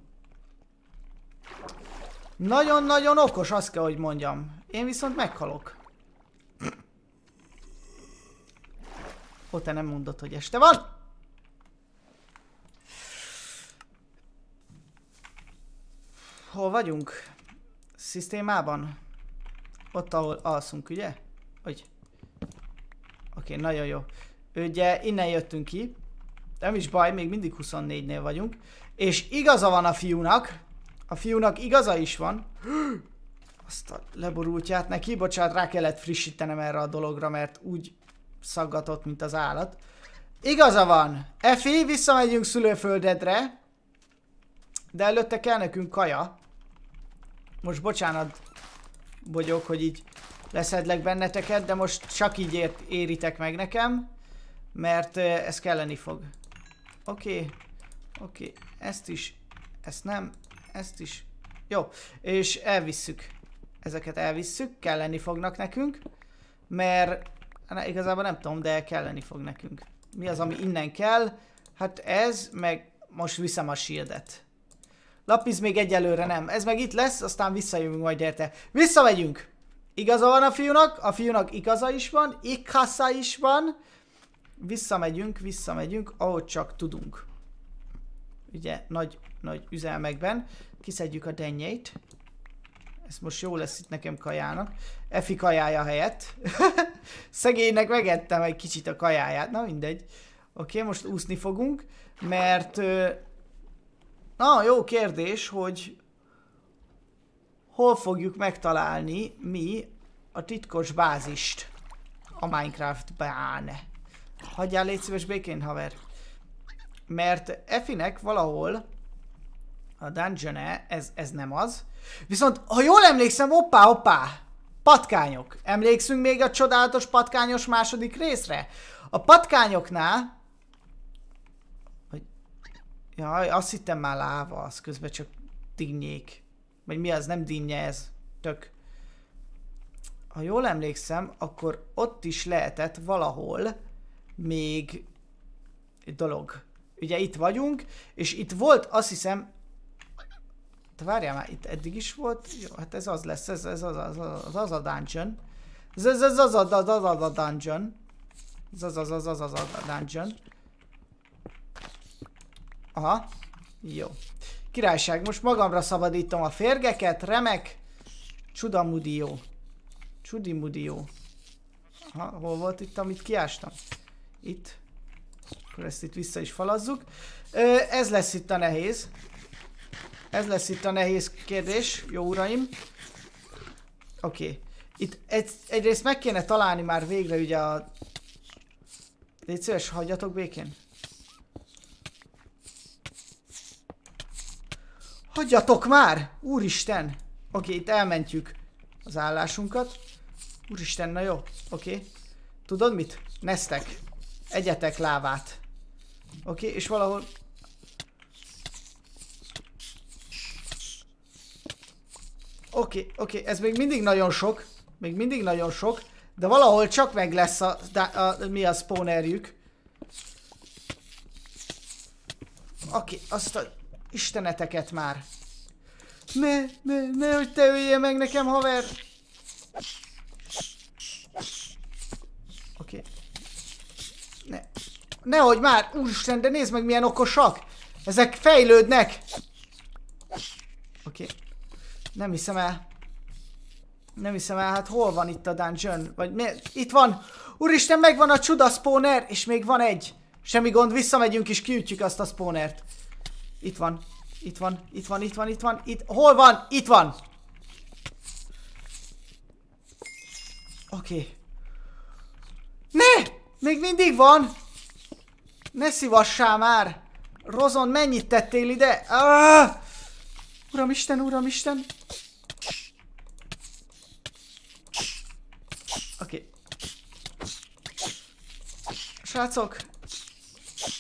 Nagyon-nagyon okos, azt kell, hogy mondjam. Én viszont meghalok. Ó, te nem mondod, hogy este van? Hol vagyunk? Szisztémában? Ott, ahol alszunk, ugye? Hogy? Oké, okay, nagyon jó. Ugye innen jöttünk ki. Nem is baj, még mindig huszonnégynél vagyunk. És igaza van a fiúnak. A fiúnak igaza is van. Azt a leborultját neki. Bocsánat, rá kellett frissítenem erre a dologra, mert úgy szaggatott, mint az állat. Igaza van. Efi, visszamegyünk szülőföldedre. De előtte kell nekünk kaja. Most bocsánat, bogyok, hogy így leszedlek benneteket, de most csak így ért, éritek meg nekem. Mert ez kelleni fog. Oké. Okay. Oké. Okay. Ezt is. Ezt nem. Ezt is. Jó. És elvisszük. Ezeket elvisszük. Kelleni fognak nekünk. Mert na, igazából nem tudom, de kelleni fog nekünk. Mi az, ami innen kell? Hát ez, meg most viszem a shieldet. Lapiz még egyelőre nem. Ez meg itt lesz, aztán visszajövünk majd érte. Visszamegyünk! Igaza van a fiúnak, a fiúnak igaza is van, ikasza is van. Visszamegyünk, visszamegyünk, ahogy csak tudunk. Ugye, nagy, nagy üzelmekben. Kiszedjük a dennyeit. Ez most jó lesz itt nekem kajának. Efi kajája helyett. Szegénynek megettem egy kicsit a kajáját, na mindegy. Oké, most úszni fogunk, mert... Na, jó kérdés, hogy... Hol fogjuk megtalálni mi a titkos bázist a Minecraft-bán. Hagyjál légy szíves békén, haver. Mert Efinek valahol a dungeon-e, ez, ez nem az. Viszont, ha jól emlékszem, hoppá, hoppá, patkányok. Emlékszünk még a csodálatos patkányos második részre? A patkányoknál... Hogy... Jaj, azt hittem már láva, az közben csak dinnyék. Vagy mi az, nem dinnye ez, tök. Ha jól emlékszem, akkor ott is lehetett valahol még egy dolog. Ugye itt vagyunk, és itt volt, azt hiszem... Te várjál már, itt eddig is volt? Jó, hát ez az lesz, ez, ez az, az, az, az a dungeon. Ez az az az az az az a dungeon. Ez az az az az az a dungeon. Aha, jó. Királyság, most magamra szabadítom a férgeket, remek. Csudamudió. Csudimudió. Aha, hol volt itt, amit kiástam? Itt. Akkor ezt itt vissza is falazzuk. Ö, ez lesz itt a nehéz. Ez lesz itt a nehéz kérdés, jó uraim. Oké. Okay. Itt egy, egyrészt meg kéne találni már végre ugye a... Légy szíves, hagyjatok békén. Hagyjatok már! Úristen! Oké, okay, itt elmentjük az állásunkat. Úristen, na jó. Oké. Okay. Tudod mit? Nesztek. Egyetek lávát. Oké, okay, és valahol... Oké, okay, oké, okay. Ez még mindig nagyon sok. Még mindig nagyon sok. De valahol csak meg lesz a... a, a mi a spawnerjük. Oké, okay, azt a... Isteneteket már. Ne, ne, ne, hogy te öljél meg nekem, haver. Oké. Okay. Ne. Nehogy már, úristen, de nézd meg milyen okosak. Ezek fejlődnek. Oké. Okay. Nem hiszem el. Nem hiszem el, hát hol van itt a dungeon? Vagy mi? Itt van. Úristen, megvan a csuda spawner, és még van egy. Semmi gond, visszamegyünk és kiütjük azt a spawnert. Itt van. Itt van, itt van, itt van, itt van, itt... Hol van? Itt van! Oké. Okay. Ne! Még mindig van! Ne szívassál már! Rozon, mennyit tettél ide? Ah! Uramisten, uramisten! Oké. Okay. Srácok!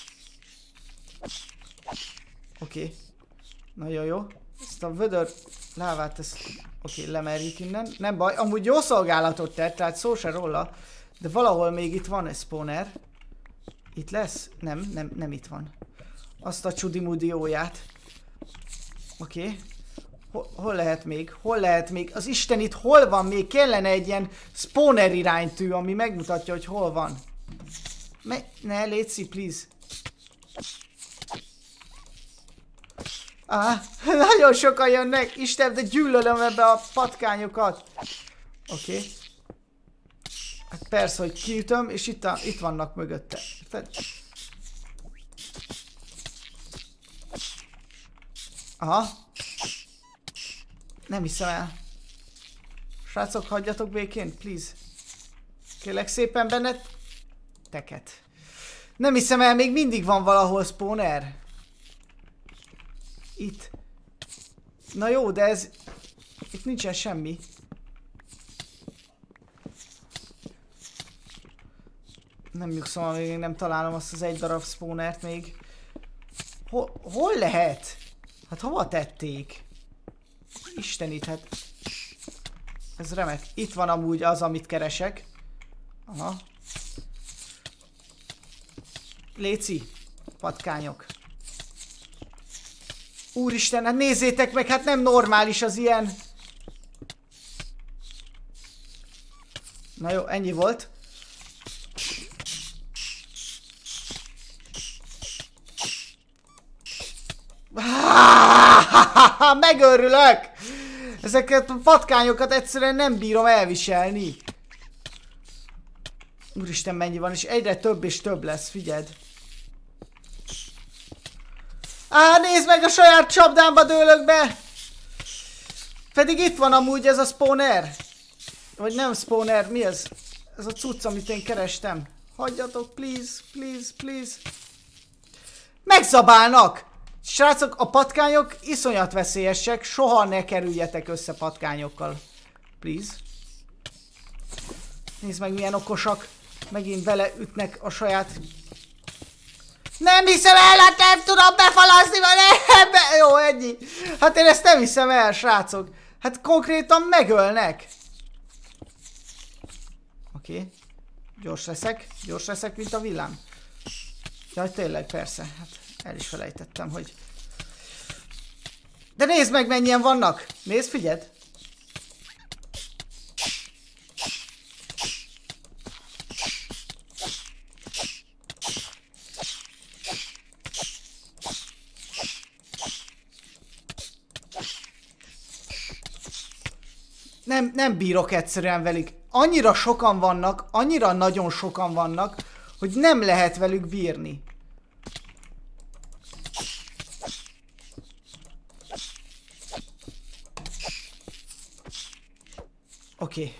Oké. Okay. Nagyon jó. Ezt a vödör Lávát ezt... Oké, okay, lemerjük innen. Nem baj, amúgy jó szolgálatot tett, tehát szó se róla. De valahol még itt van egy spawner. Itt lesz? Nem, nem, nem itt van. Azt a csudi-mudióját. Oké. Okay. Hol, hol lehet még? Hol lehet még? Az Isten itt hol van még? Kellene egy ilyen spawner iránytű, ami megmutatja, hogy hol van. Me ne, létszi, please. Ah, nagyon sokan jönnek. Isten, de gyűlölöm ebbe a patkányokat. Oké. Okay. Hát persze, hogy kiütöm, és itt, a, itt vannak mögötte. Aha. Nem hiszem el. Srácok, hagyjatok békén, please. Kérlek szépen benned. Teket. Nem hiszem el, még mindig van valahol spawner. Itt. Na jó, de ez... Itt nincsen semmi. Nem nyugszom, amíg nem találom azt az egy darab spawnert még. Hol, hol lehet? Hát hova tették? Istenit, hát... Ez remek. Itt van amúgy az, amit keresek. Aha. Léci. Patkányok. Úristen, hát nézzétek meg, hát nem normális az ilyen. Na jó, ennyi volt. Megőrülök! Ezeket a patkányokat egyszerűen nem bírom elviselni. Úristen, mennyi van, és egyre több és több lesz, figyeld. Á, nézd meg, a saját csapdámba dőlök be! Pedig itt van amúgy ez a spawner. Vagy nem spawner, mi ez? Ez a cucc, amit én kerestem. Hagyjatok, please, please, please. Megzabálnak! Srácok, a patkányok iszonyat veszélyesek, soha ne kerüljetek össze patkányokkal. Please. Nézd meg, milyen okosak. Megint beleütnek a saját... Nem hiszem el, hát nem tudom befalazni, vagy nem, be... Jó, ennyi. Hát én ezt nem hiszem el, srácok. Hát konkrétan megölnek. Oké. Okay. Gyors leszek, gyors leszek, mint a villám. Jaj, tényleg, persze. Hát el is felejtettem, hogy... De nézd meg, mennyien vannak! Nézd, figyeld! Nem, nem bírok egyszerűen velük. Annyira sokan vannak, annyira nagyon sokan vannak, hogy nem lehet velük bírni. Oké. Okay.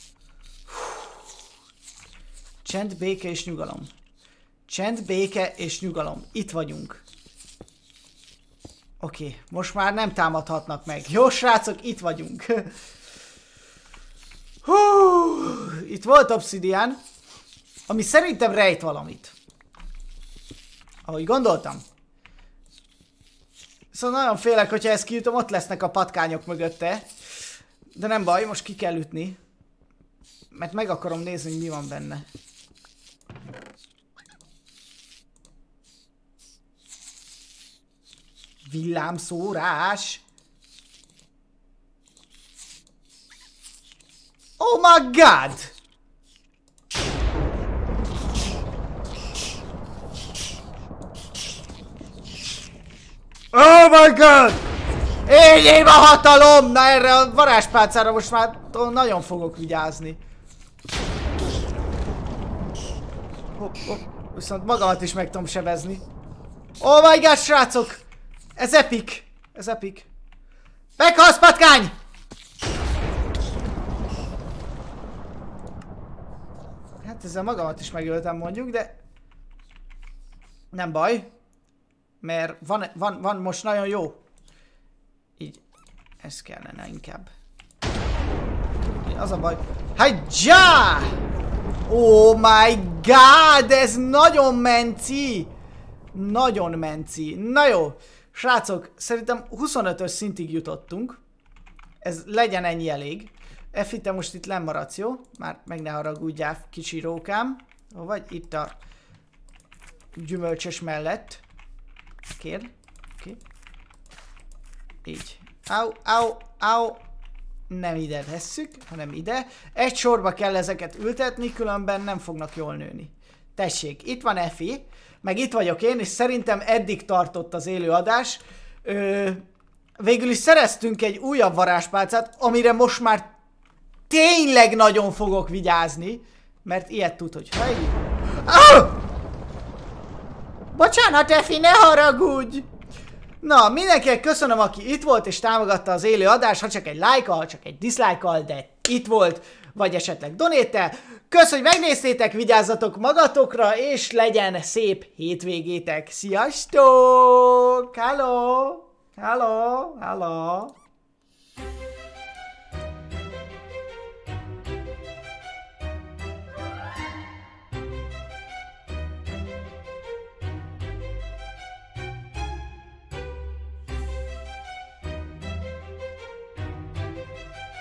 Csend, béke és nyugalom. Csend, béke és nyugalom. Itt vagyunk. Oké, okay. Most már nem támadhatnak meg. Jó, srácok, itt vagyunk. Hú, itt volt obszidián, ami szerintem rejt valamit. Ahogy gondoltam. Szóval nagyon félek, hogyha ezt kiütöm, ott lesznek a patkányok mögötte. De nem baj, most ki kell ütni. Mert meg akarom nézni, hogy mi van benne. Villámszórás. Oh my god! Oh my god! Éljém a hatalom! Na erre a varázspálcára most már nagyon fogok vigyázni. Hopp, hopp. Viszont magamat is meg tudom sebezni. Oh my god, srácok! Ez epic! Ez epic. Meghalsz, patkány! Hát ezzel magamat is megöltem mondjuk, de... Nem baj. Mert van, van, van most nagyon jó. Így. Ez kellene inkább. Az a baj. Hagyjá! Oh my god! Ez nagyon menci! Nagyon menci. Na jó. Srácok, szerintem huszonötös szintig jutottunk. Ez legyen ennyi elég. Effi, te most itt lemaradsz, jó? Már meg ne haragudjál, kicsi rókám. Ó, vagy itt a gyümölcsös mellett. Kér. Oké. Okay. Így. Au, au, au. Nem ide tesszük, hanem ide. Egy sorba kell ezeket ültetni, különben nem fognak jól nőni. Tessék, itt van Effi, meg itt vagyok én, és szerintem eddig tartott az élőadás. Ö, végül is szereztünk egy újabb varázspálcát, amire most már tényleg nagyon fogok vigyázni, mert ilyet tud, hogy ha így... Ah! Bocsánat, Effi, ne haragudj! Na, mindenkinek köszönöm, aki itt volt és támogatta az élő adást, ha csak egy like-kal, csak egy dislike-kal, de itt volt, vagy esetleg donate-tel. Köszönöm, hogy megnéztétek, vigyázzatok magatokra, és legyen szép hétvégétek. Sziasztok! Hello! Hello! Hello!